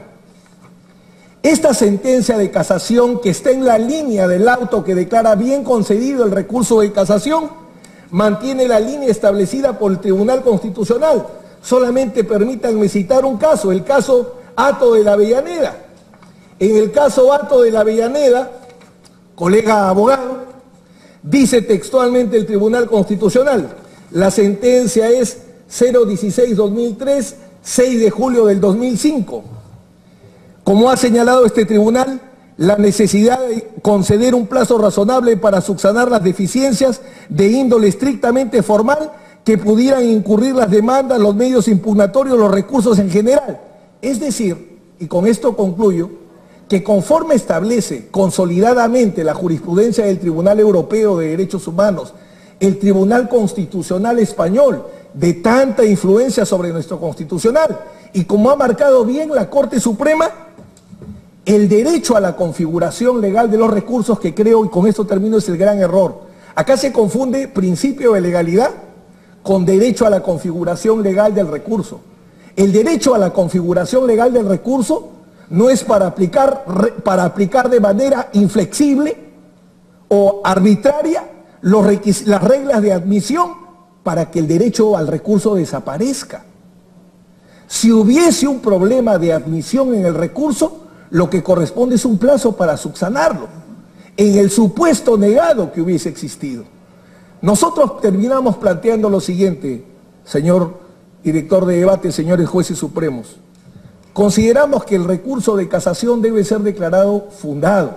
Speaker 20: Esta sentencia de casación, que está en la línea del auto que declara bien concedido el recurso de casación, mantiene la línea establecida por el Tribunal Constitucional. Solamente permítanme citar un caso, el caso Hato de la Avellaneda. En el caso Hato de la Avellaneda, colega abogado, dice textualmente el Tribunal Constitucional, la sentencia es cero dieciséis guión dos mil tres, seis de julio del dos mil cinco. Como ha señalado este tribunal, la necesidad de conceder un plazo razonable para subsanar las deficiencias de índole estrictamente formal que pudieran incurrir las demandas, los medios impugnatorios, los recursos en general. Es decir, y con esto concluyo, que conforme establece consolidadamente la jurisprudencia del Tribunal Europeo de Derechos Humanos, el Tribunal Constitucional Español, de tanta influencia sobre nuestro constitucional, y como ha marcado bien la Corte Suprema, el derecho a la configuración legal de los recursos, que creo, y con esto termino, es el gran error. Acá se confunde principio de legalidad con derecho a la configuración legal del recurso. El derecho a la configuración legal del recurso no es para aplicar, para aplicar de manera inflexible o arbitraria los requis- las reglas de admisión para que el derecho al recurso desaparezca. Si hubiese un problema de admisión en el recurso, lo que corresponde es un plazo para subsanarlo, en el supuesto negado que hubiese existido. Nosotros terminamos planteando lo siguiente, señor director de debate, señores jueces supremos. Consideramos que el recurso de casación debe ser declarado fundado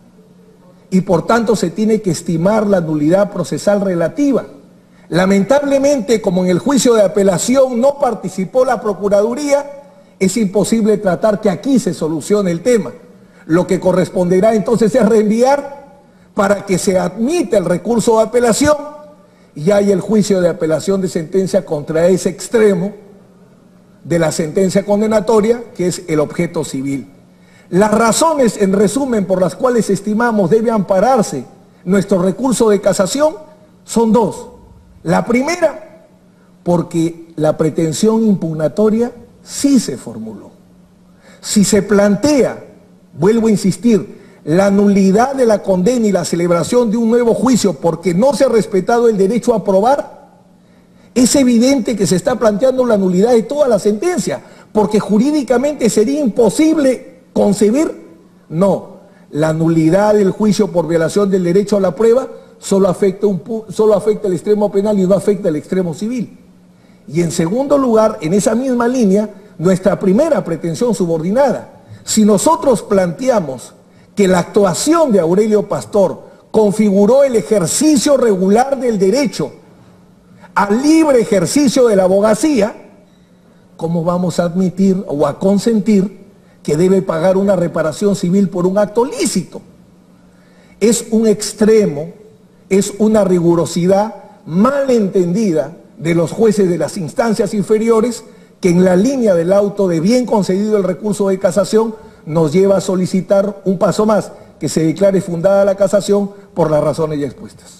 Speaker 20: y por tanto se tiene que estimar la nulidad procesal relativa. Lamentablemente, como en el juicio de apelación no participó la Procuraduría, es imposible tratar que aquí se solucione el tema. Lo que corresponderá entonces es reenviar para que se admita el recurso de apelación y haya el juicio de apelación de sentencia contra ese extremo de la sentencia condenatoria, que es el objeto civil. Las razones, en resumen, por las cuales estimamos debe ampararse nuestro recurso de casación son dos. La primera, porque la pretensión impugnatoria sí se formuló. Si se plantea, vuelvo a insistir, la nulidad de la condena y la celebración de un nuevo juicio porque no se ha respetado el derecho a probar, es evidente que se está planteando la nulidad de toda la sentencia, porque jurídicamente sería imposible concebir, no, la nulidad del juicio por violación del derecho a la prueba solo afecta, un, solo afecta el extremo penal y no afecta el extremo civil. Y en segundo lugar, en esa misma línea, nuestra primera pretensión subordinada. Si nosotros planteamos que la actuación de Aurelio Pastor configuró el ejercicio regular del derecho al libre ejercicio de la abogacía, ¿cómo vamos a admitir o a consentir que debe pagar una reparación civil por un acto lícito? Es un extremo, es una rigurosidad mal entendida de los jueces de las instancias inferiores, que en la línea del auto de bien concedido el recurso de casación nos lleva a solicitar un paso más, que se declare fundada la casación por las razones ya expuestas.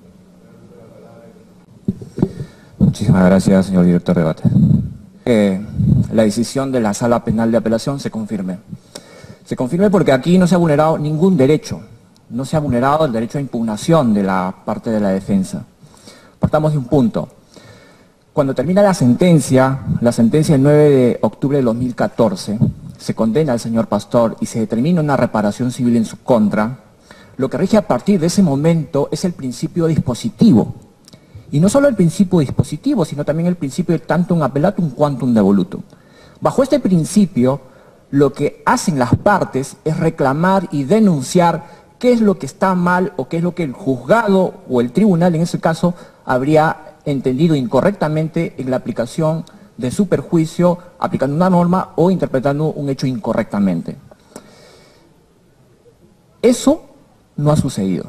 Speaker 19: Muchísimas gracias, señor director de debate. Eh, la decisión de la Sala Penal de Apelación se confirme. Se confirme porque aquí no se ha vulnerado ningún derecho, no se ha vulnerado el derecho a impugnación de la parte de la defensa. Partamos de un punto. Cuando termina la sentencia, la sentencia del nueve de octubre de dos mil catorce, se condena al señor Pastor y se determina una reparación civil en su contra, lo que rige a partir de ese momento es el principio dispositivo. Y no solo el principio dispositivo, sino también el principio de tantum appellatum quantum devolutum. Bajo este principio, lo que hacen las partes es reclamar y denunciar qué es lo que está mal o qué es lo que el juzgado o el tribunal, en ese caso, habría entendido incorrectamente en la aplicación de su perjuicio, aplicando una norma o interpretando un hecho incorrectamente. Eso no ha sucedido.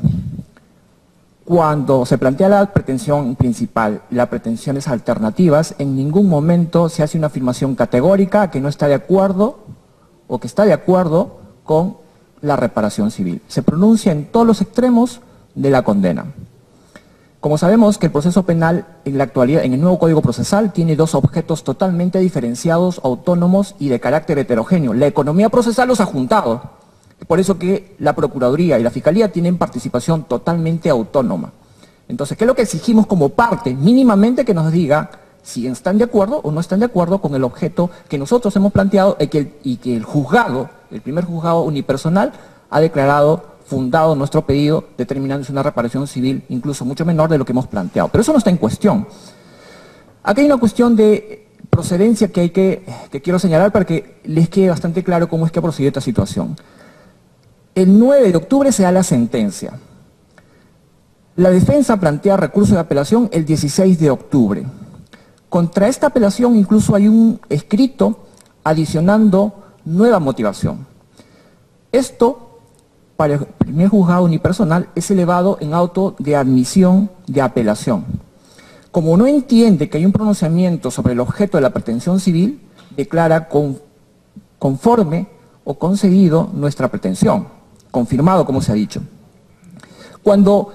Speaker 19: Cuando se plantea la pretensión principal y las pretensiones alternativas, en ningún momento se hace una afirmación categórica que no está de acuerdo o que está de acuerdo con la reparación civil. Se pronuncia en todos los extremos de la condena. Como sabemos que el proceso penal en la actualidad, en el nuevo Código Procesal, tiene dos objetos totalmente diferenciados, autónomos y de carácter heterogéneo. La economía procesal los ha juntado. Por eso que la Procuraduría y la Fiscalía tienen participación totalmente autónoma. Entonces, ¿qué es lo que exigimos como parte? Mínimamente que nos diga si están de acuerdo o no están de acuerdo con el objeto que nosotros hemos planteado y que el, y que el juzgado, el primer juzgado unipersonal, ha declarado fundado nuestro pedido, determinándose una reparación civil incluso mucho menor de lo que hemos planteado. Pero eso no está en cuestión. Aquí hay una cuestión de procedencia que, hay que, que quiero señalar para que les quede bastante claro cómo es que ha procedido esta situación. El nueve de octubre se da la sentencia. La defensa plantea recurso de apelación el dieciséis de octubre. Contra esta apelación incluso hay un escrito adicionando nueva motivación. Esto, para el primer juzgado unipersonal, es elevado en auto de admisión de apelación. Como no entiende que hay un pronunciamiento sobre el objeto de la pretensión civil, declara con, conforme o concedido nuestra pretensión. Confirmado, como se ha dicho. Cuando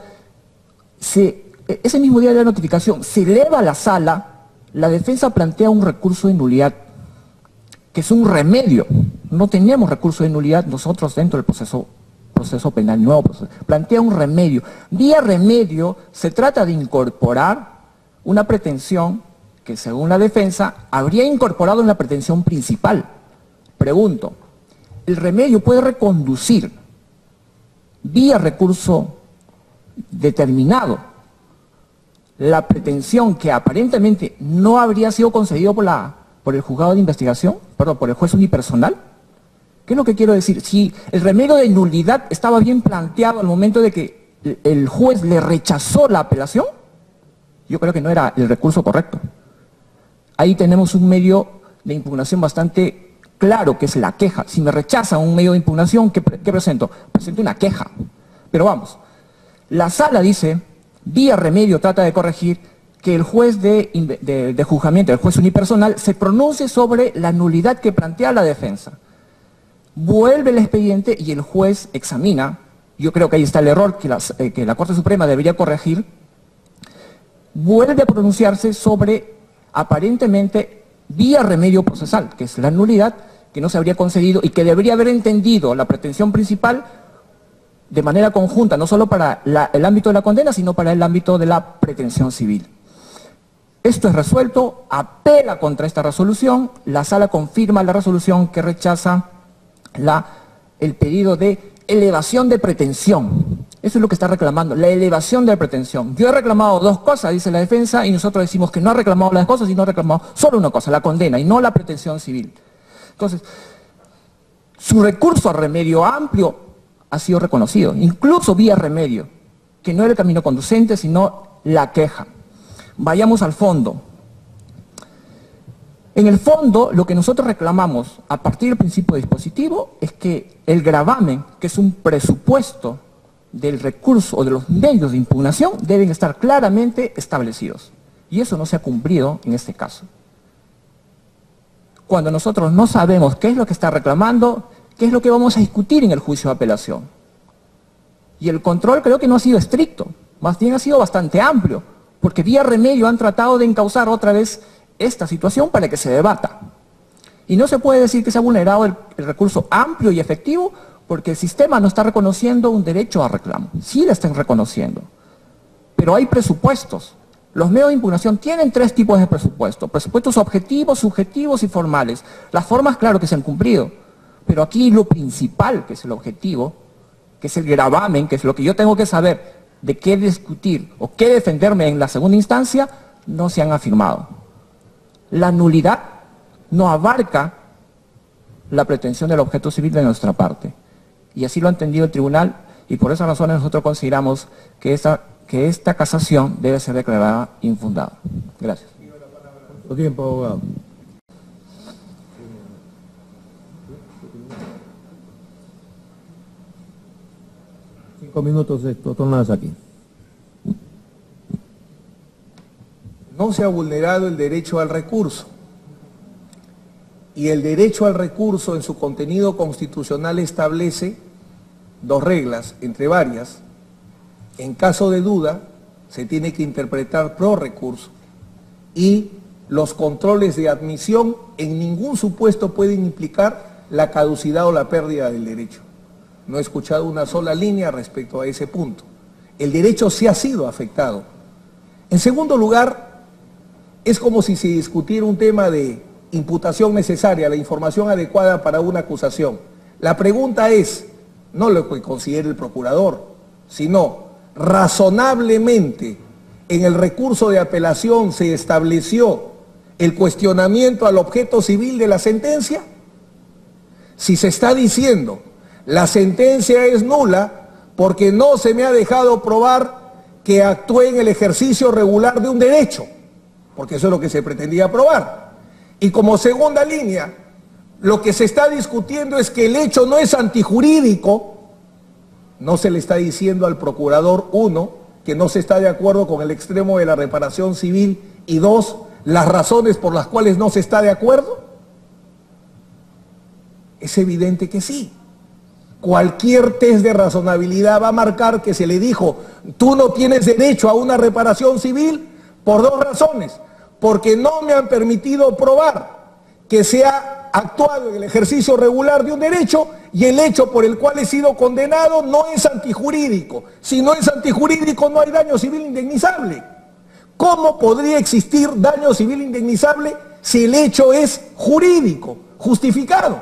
Speaker 19: se, ese mismo día de la notificación se eleva a la sala, la defensa plantea un recurso de nulidad, que es un remedio. No tenemos recurso de nulidad nosotros dentro del proceso, proceso penal, nuevo proceso. Plantea un remedio. Vía remedio se trata de incorporar una pretensión que, según la defensa, habría incorporado en la pretensión principal. Pregunto, ¿el remedio puede reconducir vía recurso determinado la pretensión que aparentemente no habría sido concedido por, la, por el juzgado de investigación, perdón, por el juez unipersonal? ¿Qué es lo que quiero decir? Si el remedio de nulidad estaba bien planteado al momento de que el juez le rechazó la apelación, yo creo que no era el recurso correcto. Ahí tenemos un medio de impugnación bastante claro, que es la queja. Si me rechazan un medio de impugnación, ¿qué, qué presento? Presento una queja. Pero vamos, la sala dice, vía remedio trata de corregir que el juez de, de, de juzgamiento, el juez unipersonal, se pronuncie sobre la nulidad que plantea la defensa. Vuelve el expediente y el juez examina, yo creo que ahí está el error que, las, eh, que la Corte Suprema debería corregir, vuelve a pronunciarse sobre, aparentemente, vía remedio procesal, que es la nulidad que no se habría concedido y que debería haber entendido la pretensión principal de manera conjunta, no solo para la, el ámbito de la condena, sino para el ámbito de la pretensión civil. Esto es resuelto, apela contra esta resolución, la sala confirma la resolución que rechaza la, el pedido de elevación de pretensión. Eso es lo que está reclamando, la elevación de pretensión. Yo he reclamado dos cosas, dice la defensa, y nosotros decimos que no ha reclamado las cosas, sino ha reclamado solo una cosa, la condena, y no la pretensión civil. Entonces, su recurso a remedio amplio ha sido reconocido, incluso vía remedio, que no era el camino conducente, sino la queja. Vayamos al fondo. En el fondo, lo que nosotros reclamamos a partir del principio dispositivo es que el gravamen, que es un presupuesto del recurso o de los medios de impugnación, deben estar claramente establecidos. Y eso no se ha cumplido en este caso. Cuando nosotros no sabemos qué es lo que está reclamando, qué es lo que vamos a discutir en el juicio de apelación. Y el control creo que no ha sido estricto, más bien ha sido bastante amplio, porque vía remedio han tratado de encauzar otra vez esta situación para que se debata. Y no se puede decir que se ha vulnerado el, el recurso amplio y efectivo, porque el sistema no está reconociendo un derecho a reclamo. Sí lo están reconociendo, pero hay presupuestos. Los medios de impugnación tienen tres tipos de presupuestos: presupuestos objetivos, subjetivos y formales. Las formas, claro que se han cumplido, pero aquí lo principal, que es el objetivo, que es el gravamen, que es lo que yo tengo que saber, de qué discutir o qué defenderme en la segunda instancia no se han afirmado. La nulidad no abarca la pretensión del objeto civil de nuestra parte. Y así lo ha entendido el tribunal, y por esa razón nosotros consideramos que esta, que esta casación debe ser declarada infundada. Gracias.
Speaker 18: Su tiempo, abogado. Cinco minutos, esto, tornadas aquí.
Speaker 20: No se ha vulnerado el derecho al recurso. Y el derecho al recurso en su contenido constitucional establece dos reglas, entre varias. En caso de duda, se tiene que interpretar pro recurso. Y los controles de admisión en ningún supuesto pueden implicar la caducidad o la pérdida del derecho. No he escuchado una sola línea respecto a ese punto. El derecho sí ha sido afectado. En segundo lugar, es como si se discutiera un tema de imputación necesaria, la información adecuada para una acusación. La pregunta es, no lo que considere el procurador, sino razonablemente en el recurso de apelación se estableció el cuestionamiento al objeto civil de la sentencia. Si se está diciendo la sentencia es nula porque no se me ha dejado probar que actué en el ejercicio regular de un derecho, porque eso es lo que se pretendía probar. Y como segunda línea, lo que se está discutiendo es que el hecho no es antijurídico. No se le está diciendo al procurador, uno, que no se está de acuerdo con el extremo de la reparación civil, y dos, las razones por las cuales no se está de acuerdo. Es evidente que sí. Cualquier test de razonabilidad va a marcar que se le dijo, tú no tienes derecho a una reparación civil por dos razones. Porque no me han permitido probar que se ha actuado en el ejercicio regular de un derecho, y el hecho por el cual he sido condenado no es antijurídico. Si no es antijurídico, no hay daño civil indemnizable. ¿Cómo podría existir daño civil indemnizable si el hecho es jurídico, justificado?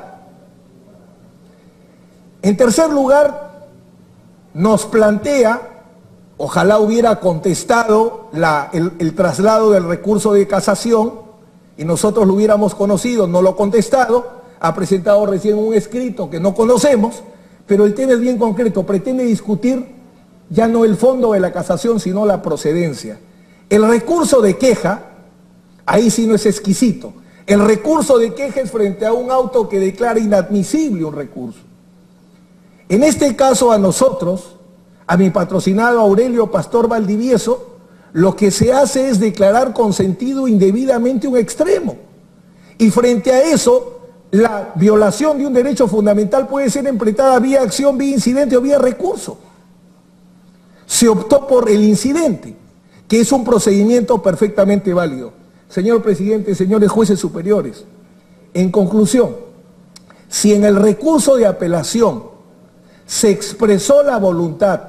Speaker 20: En tercer lugar, nos plantea, ojalá hubiera contestado la, el, el traslado del recurso de casación y nosotros lo hubiéramos conocido, no lo ha contestado, ha presentado recién un escrito que no conocemos, pero el tema es bien concreto, pretende discutir ya no el fondo de la casación, sino la procedencia. El recurso de queja, ahí sí no es exquisito, el recurso de queja es frente a un auto que declara inadmisible un recurso. En este caso a nosotros, a mi patrocinado Aurelio Pastor Valdivieso, lo que se hace es declarar consentido indebidamente un extremo. Y frente a eso, la violación de un derecho fundamental puede ser empleada vía acción, vía incidente o vía recurso. Se optó por el incidente, que es un procedimiento perfectamente válido. Señor presidente, señores jueces superiores, en conclusión, si en el recurso de apelación se expresó la voluntad,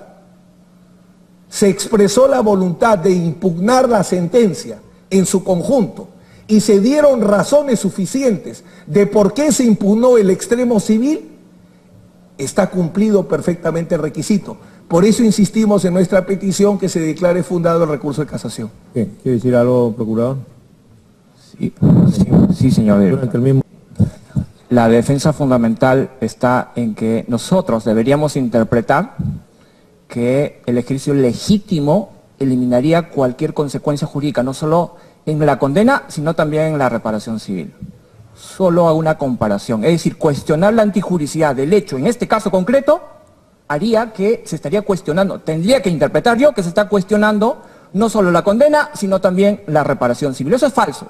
Speaker 20: se expresó la voluntad de impugnar la sentencia en su conjunto y se dieron razones suficientes de por qué se impugnó el extremo civil, está cumplido perfectamente el requisito. Por eso insistimos en nuestra petición que se declare fundado el recurso de casación.
Speaker 18: Bien, ¿quiere decir algo, procurador?
Speaker 19: Sí, sí, sí señor director. La defensa fundamental está en que nosotros deberíamos interpretar que el ejercicio legítimo eliminaría cualquier consecuencia jurídica, no solo en la condena, sino también en la reparación civil. Solo a una comparación, es decir, cuestionar la antijuricidad del hecho, en este caso concreto, haría que se estaría cuestionando, tendría que interpretar yo que se está cuestionando no solo la condena, sino también la reparación civil. Eso es falso.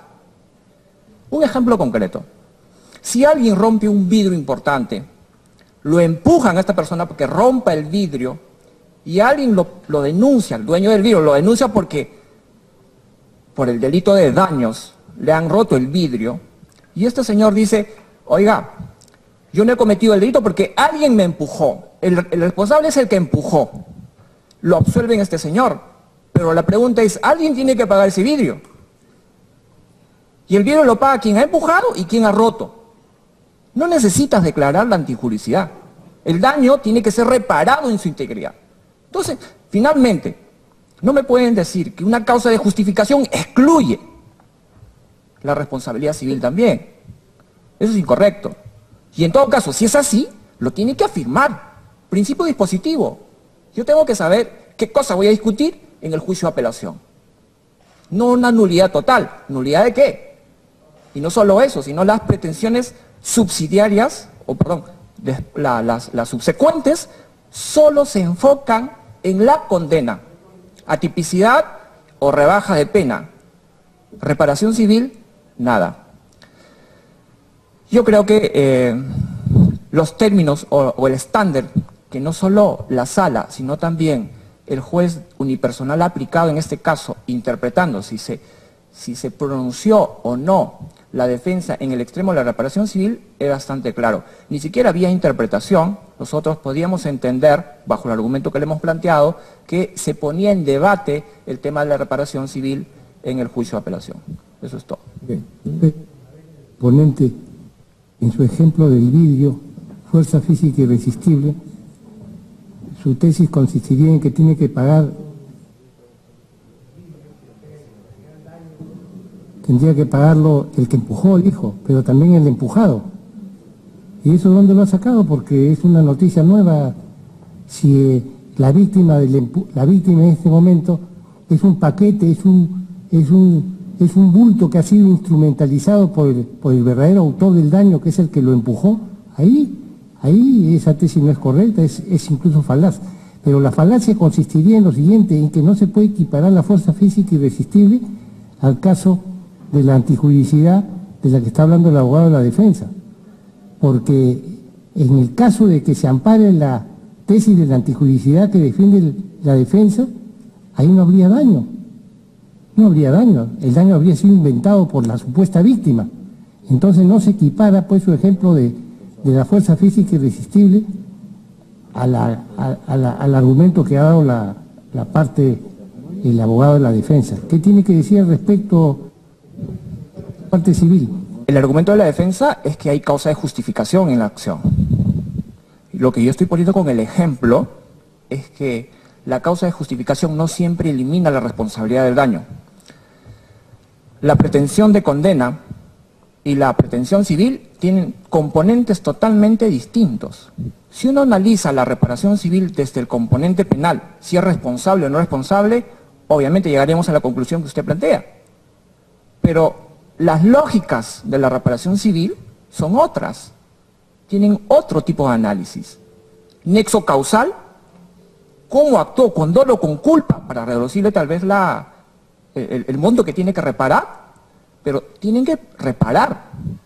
Speaker 19: Un ejemplo concreto. Si alguien rompe un vidrio importante, lo empujan a esta persona porque rompa el vidrio y alguien lo, lo denuncia, el dueño del vidrio lo denuncia porque por el delito de daños le han roto el vidrio y este señor dice, oiga, yo no he cometido el delito porque alguien me empujó, el, el responsable es el que empujó, lo absuelven a este señor, pero la pregunta es, ¿alguien tiene que pagar ese vidrio? Y el vidrio lo paga quien ha empujado y quien ha roto. No necesitas declarar la antijuricidad. El daño tiene que ser reparado en su integridad. Entonces, Finalmente, no me pueden decir que una causa de justificación excluye la responsabilidad civil también. Eso es incorrecto. Y en todo caso, si es así, lo tiene que afirmar. Principio dispositivo. Yo tengo que saber qué cosa voy a discutir en el juicio de apelación. No una nulidad total. ¿Nulidad de qué? Y no solo eso, sino las pretensiones subsidiarias, o perdón, de, la, las, las subsecuentes, solo se enfocan en la condena. Atipicidad o rebaja de pena. Reparación civil, nada. Yo creo que eh, los términos o, o el estándar que no solo la sala, sino también el juez unipersonal ha aplicado en este caso, interpretando si se, si se pronunció o no la defensa en el extremo de la reparación civil, es bastante claro. Ni siquiera había interpretación, nosotros podíamos entender, bajo el argumento que le hemos planteado, que se ponía en debate el tema de la reparación civil en el juicio de apelación. Eso es todo.
Speaker 2: Bien. Ponente, en su ejemplo del vidrio, fuerza física irresistible, su tesis consistiría en que tiene que pagar, tendría que pagarlo el que empujó, dijo, pero también el empujado. ¿Y eso dónde lo ha sacado? Porque es una noticia nueva. Si eh, la víctima del la víctima en este momento es un paquete, es un, es un, es un bulto que ha sido instrumentalizado por el, por el verdadero autor del daño, que es el que lo empujó, ahí Ahí esa tesis no es correcta, es, es incluso falaz. Pero la falacia consistiría en lo siguiente, en que no se puede equiparar la fuerza física irresistible al caso de la antijuridicidad de la que está hablando el abogado de la defensa. Porque en el caso de que se ampare la tesis de la antijuridicidad que defiende la defensa, ahí no habría daño. No habría daño. El daño habría sido inventado por la supuesta víctima. Entonces no se equipara, pues, su ejemplo de... de la fuerza física irresistible a la, a, a la, al argumento que ha dado la, la parte, el abogado de la defensa. ¿Qué tiene que decir al respecto la parte civil?
Speaker 19: El argumento de la defensa es que hay causa de justificación en la acción. Lo que yo estoy poniendo con el ejemplo es que la causa de justificación no siempre elimina la responsabilidad del daño. La pretensión de condena y la pretensión civil tienen componentes totalmente distintos. Si uno analiza la reparación civil desde el componente penal, si es responsable o no responsable, obviamente llegaremos a la conclusión que usted plantea. Pero las lógicas de la reparación civil son otras, tienen otro tipo de análisis. Nexo causal, cómo actuó con dolo o con culpa para reducirle tal vez la, el, el monto que tiene que reparar, pero tienen que reparar.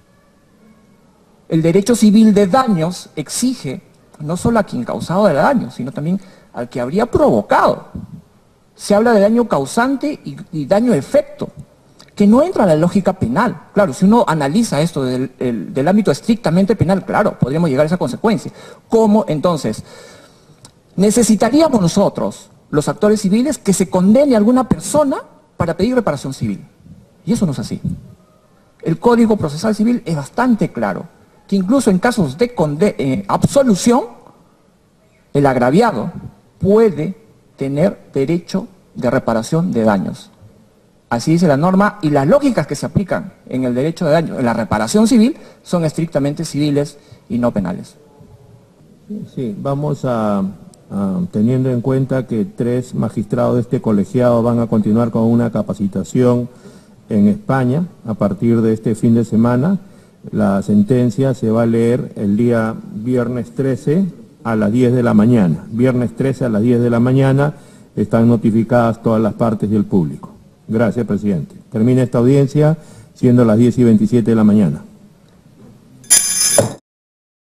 Speaker 19: El derecho civil de daños exige no solo a quien causado el daño, sino también al que habría provocado. Se habla de daño causante y, y daño efecto, que no entra en la lógica penal. Claro, si uno analiza esto del, el, del ámbito estrictamente penal, claro, podríamos llegar a esa consecuencia. ¿Cómo entonces? Necesitaríamos nosotros, los actores civiles, que se condene a alguna persona para pedir reparación civil. Y eso no es así. El Código Procesal Civil es bastante claro, que incluso en casos de eh, absolución, el agraviado puede tener derecho de reparación de daños. Así dice la norma, y las lógicas que se aplican en el derecho de daño, en la reparación civil, son estrictamente civiles y no penales.
Speaker 18: Sí, vamos a, a teniendo en cuenta que tres magistrados de este colegiado van a continuar con una capacitación en España a partir de este fin de semana. La sentencia se va a leer el día viernes trece a las diez de la mañana. Viernes trece a las diez de la mañana están notificadas todas las partes y el público. Gracias, presidente. Termina esta audiencia siendo las diez y veintisiete de la mañana.